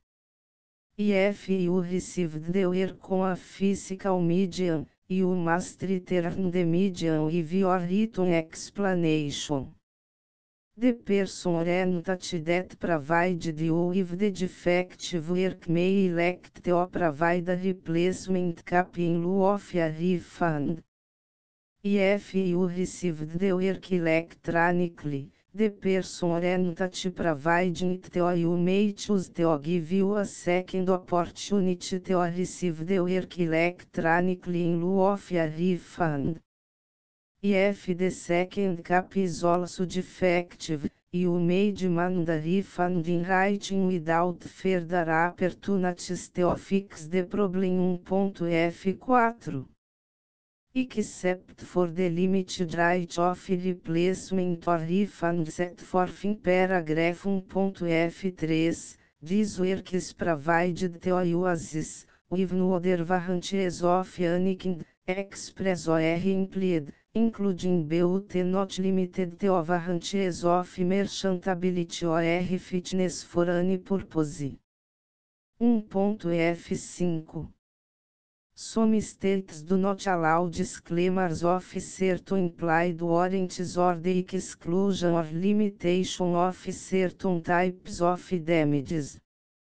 A: If you received the work on a physical medium, you must return the medium with your written explanation. The person or entity that provided you with the defective work may elect to provide a replacement copy in lieu of a refund. If you received the work electronically, the person or entity providing it to you may choose to give you a second opportunity to receive the work electronically in lieu of a refund. If the second copy is also defective, you may demand a refund in writing without further opportunities to fix the problem. one ponto F quatro. Except for the limited right of replacement or refund set forth in paragraph one ponto F três, this work is provided to you as is, with no other warranties of any kind, express or implied, including but not limited to warranties of merchantability or fitness for any purpose. one ponto F cinco. Some states do not allow disclaimers of certain implied warranties or the exclusion or limitation of certain types of damages.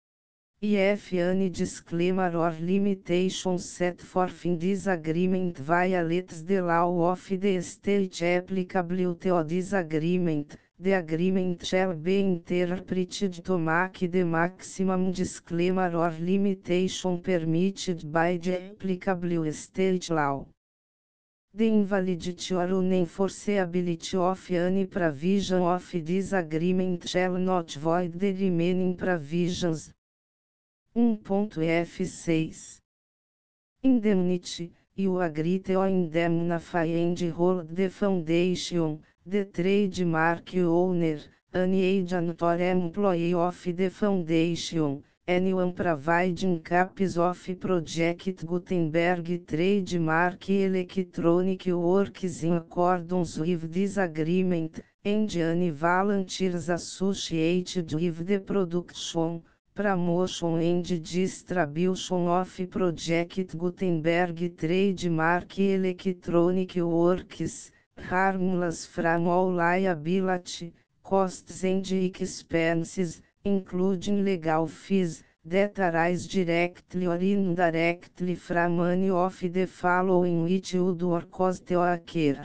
A: If any disclaimer or limitation set forth in this agreement violates the law of the state applicable to this agreement, the agreement shall be interpreted to make the maximum disclaimer or limitation permitted by the applicable state law. The invalidity or unenforceability of any provision of this agreement shall not void the remaining provisions. one ponto F seis. Indemnity. You agree to indemnify and hold the foundation, the trademark owner, any agent or employee of the foundation, Anyone providing copies of Project Gutenberg trademark electronic works in accordance with this agreement, and any volunteers associated with the production, promotion and distribution of Project Gutenberg trademark electronic works, harmless from all liability, costs and expenses, including legal fees, that arise directly or indirectly from any of the following which would or cause to occur.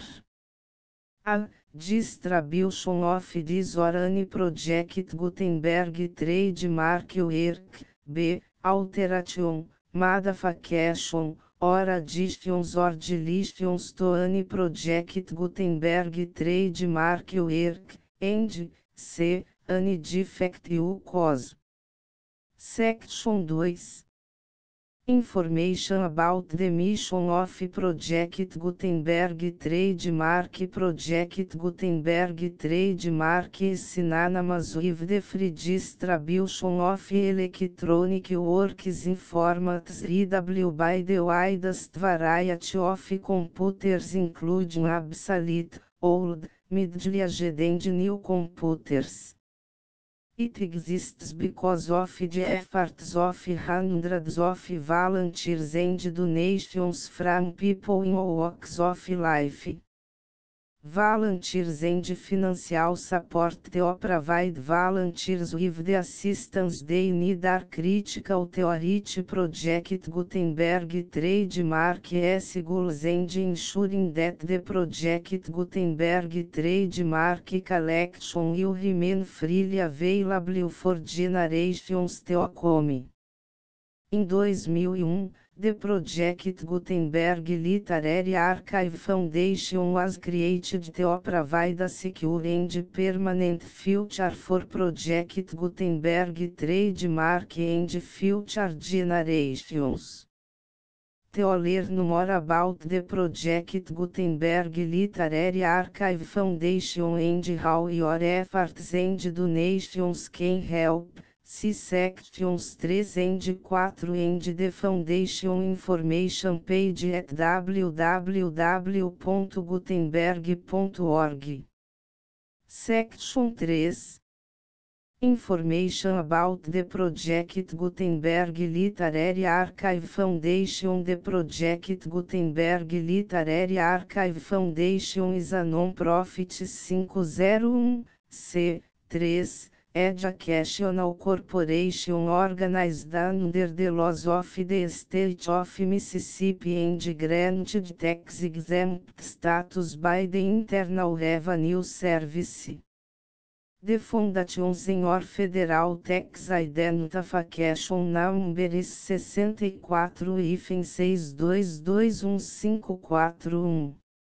A: A. Distribution of this or any Project Gutenberg trademark work. B. Alteration, modification, or additions or deletions to any Project Gutenberg trademark work, and C. Any defect you cause. Section two. Information about the mission of Project Gutenberg trademark. Project Gutenberg trademark is synonymous with the free distribution of electronic works in formats readable by the widest variety of computers, including obsolete, old, middle-aged and new computers. It exists because of the efforts of hundreds of volunteers and donations from people in all walks of life. Volunteers and financial support to provide volunteers with the assistance they need are critical to reach Project Gutenberg trademark's goals and ensuring that the Project Gutenberg trademark collection will remain freely available for generations to come. Em dois mil e um, the Project Gutenberg Literary Archive Foundation was created to provide a secure and permanent future for Project Gutenberg trademark and future generations. To learn more about the Project Gutenberg Literary Archive Foundation and how your efforts and donations can help, see sections three and four and the Foundation information page at w w w ponto gutenberg ponto org. Section three. Information about the Project Gutenberg Literary Archive Foundation. The Project Gutenberg Literary Archive Foundation is a non-profit five oh one C three educational corporation organized under the laws of the State of Mississippi and granted tax-exempt status by the Internal Revenue Service. The Foundation Senhor Federal Tax Identification Number is sessenta e quatro, seis dois dois um cinco quatro um.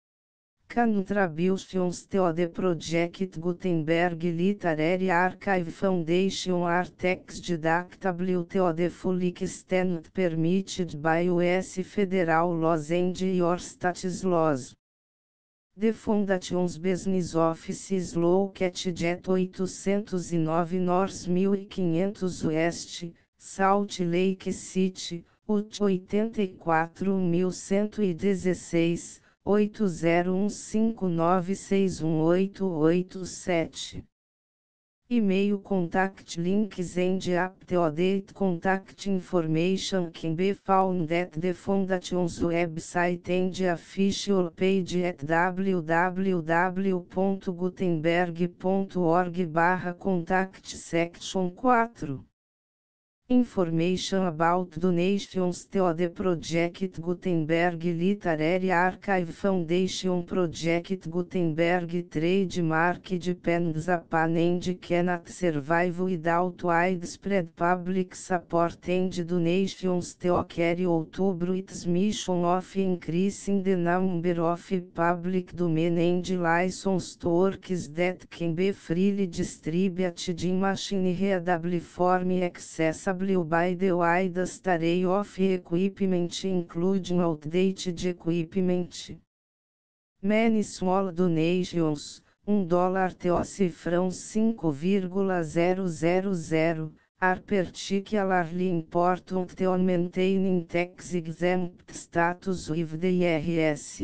A: Contributions to the Project Gutenberg Literary Archive Foundation are tax deductible to the full extent permitted by U S federal laws and your state's laws. The Foundation's business office is located at eight oh nine North fifteen hundred West, Salt Lake City, Utah oito quatro um um um seis. oito zero um cinco nove seis um oito oito sete. E-mail contact links and up-to-date contact information can be found at the Foundation's website and official page at w w w ponto gutenberg ponto org barra contact section four. Information about donations to the Project Gutenberg Literary Archive Foundation. Project Gutenberg trademark depends upon and cannot survive without widespread public support and donations to carry out its mission of increasing the number of public domain and licensed works that can be freely distributed in machine-readable form accessible by the widest array of equipment, including outdated equipment. Many small donations, um dólar to cifrão cinco vírgula zero zero zero, are particularly important on maintaining tax-exempt status with the I R S.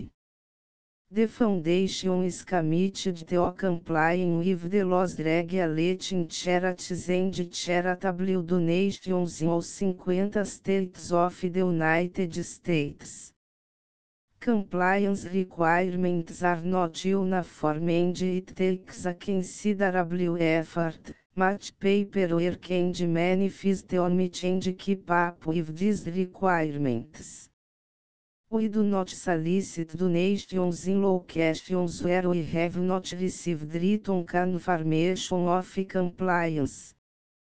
A: The foundation is committed to complying with the laws regulating charities and charitable donations in all fifty states of the United States. Compliance requirements are not uniform and it takes a considerable effort, much paperwork and manifest on it and keep up with these requirements. We do not solicit donations in locations where we have not received written confirmation of compliance.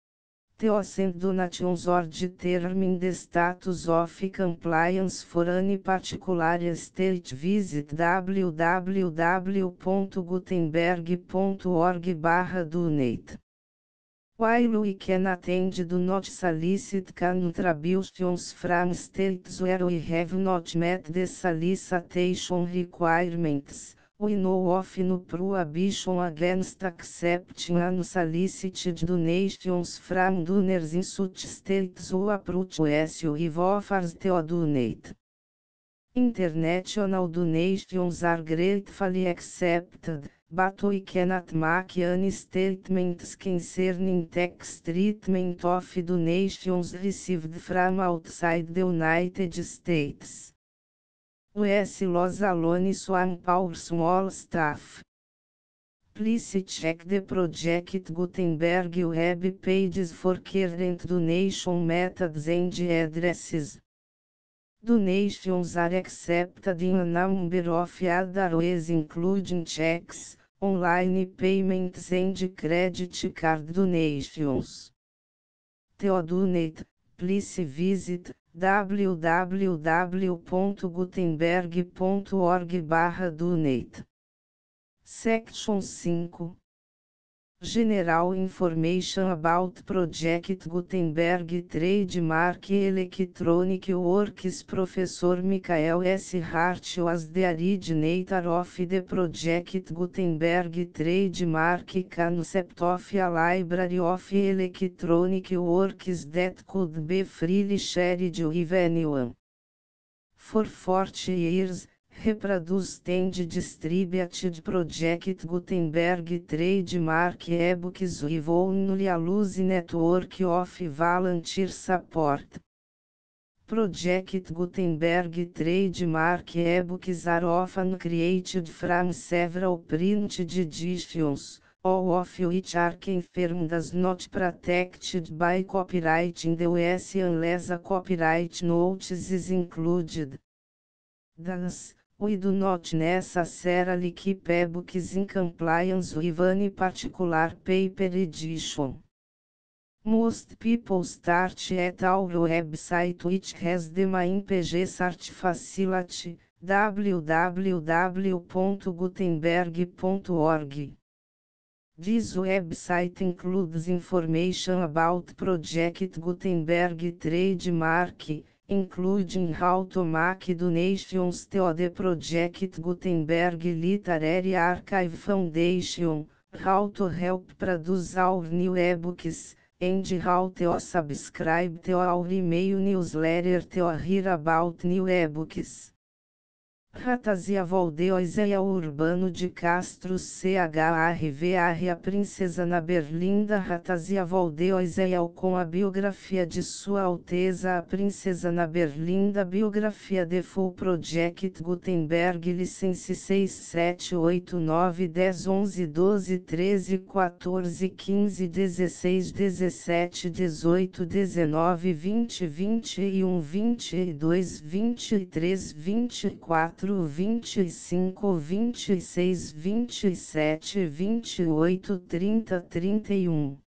A: To send donations or determine the status of compliance for any particular state, visit w w w dot gutenberg dot org barra donate. While we can attend do not solicit contributions from states where we have not met the solicitation requirements, we know of no prohibition against accepting unsolicited donations from donors in such states who approach us with offers to donate. International donations are gratefully accepted, but we cannot make any statements concerning tax treatment of donations received from outside the United States. U S laws alone swamp our small staff. Please check the Project Gutenberg web pages for current donation methods and addresses. Donations are accepted in a number of other ways including checks, online payments and credit card donations. To donate, please visit w w w dot gutenberg dot org barra donate. Section cinco. General Information about Project Gutenberg Trademark Electronic Works. Professor Michael S. Hart was the originator of the Project Gutenberg Trademark concept of a library of electronic works that could be freely shared with anyone. For forty years, reproduced and distributed Project Gutenberg trademark ebooks with only a loose network of volunteer support. Project Gutenberg trademark ebooks are often created from several printed editions, all of which are confirmed as not protected by copyright in the U S unless a copyright notice is included. Thus, we do not necessarily keep ebooks in compliance with any particular paper edition. Most people start at our website, which has the main page search facility, w w w dot gutenberg dot org. This website includes information about Project Gutenberg trademark, including how to make donations to the Project Gutenberg Literary Archive Foundation, how to help produce our new ebooks, and how to subscribe to our email newsletter to hear about new ebooks. Ratazia Valdeoisia Urbano de Castro C H R V R A Princesa na Berlinda. Ratazia Valdeoisia com a biografia de Sua Alteza a Princesa na Berlinda. Biografia de Full Project Gutenberg. License seis sete oito nove dez onze doze treze quatorze quinze dezesseis dezessete dezoito dezenove vinte vinte e um vinte e dois vinte e três vinte e quatro vinte e cinco, vinte e seis, vinte e sete, vinte e oito, trinta, trinta e um.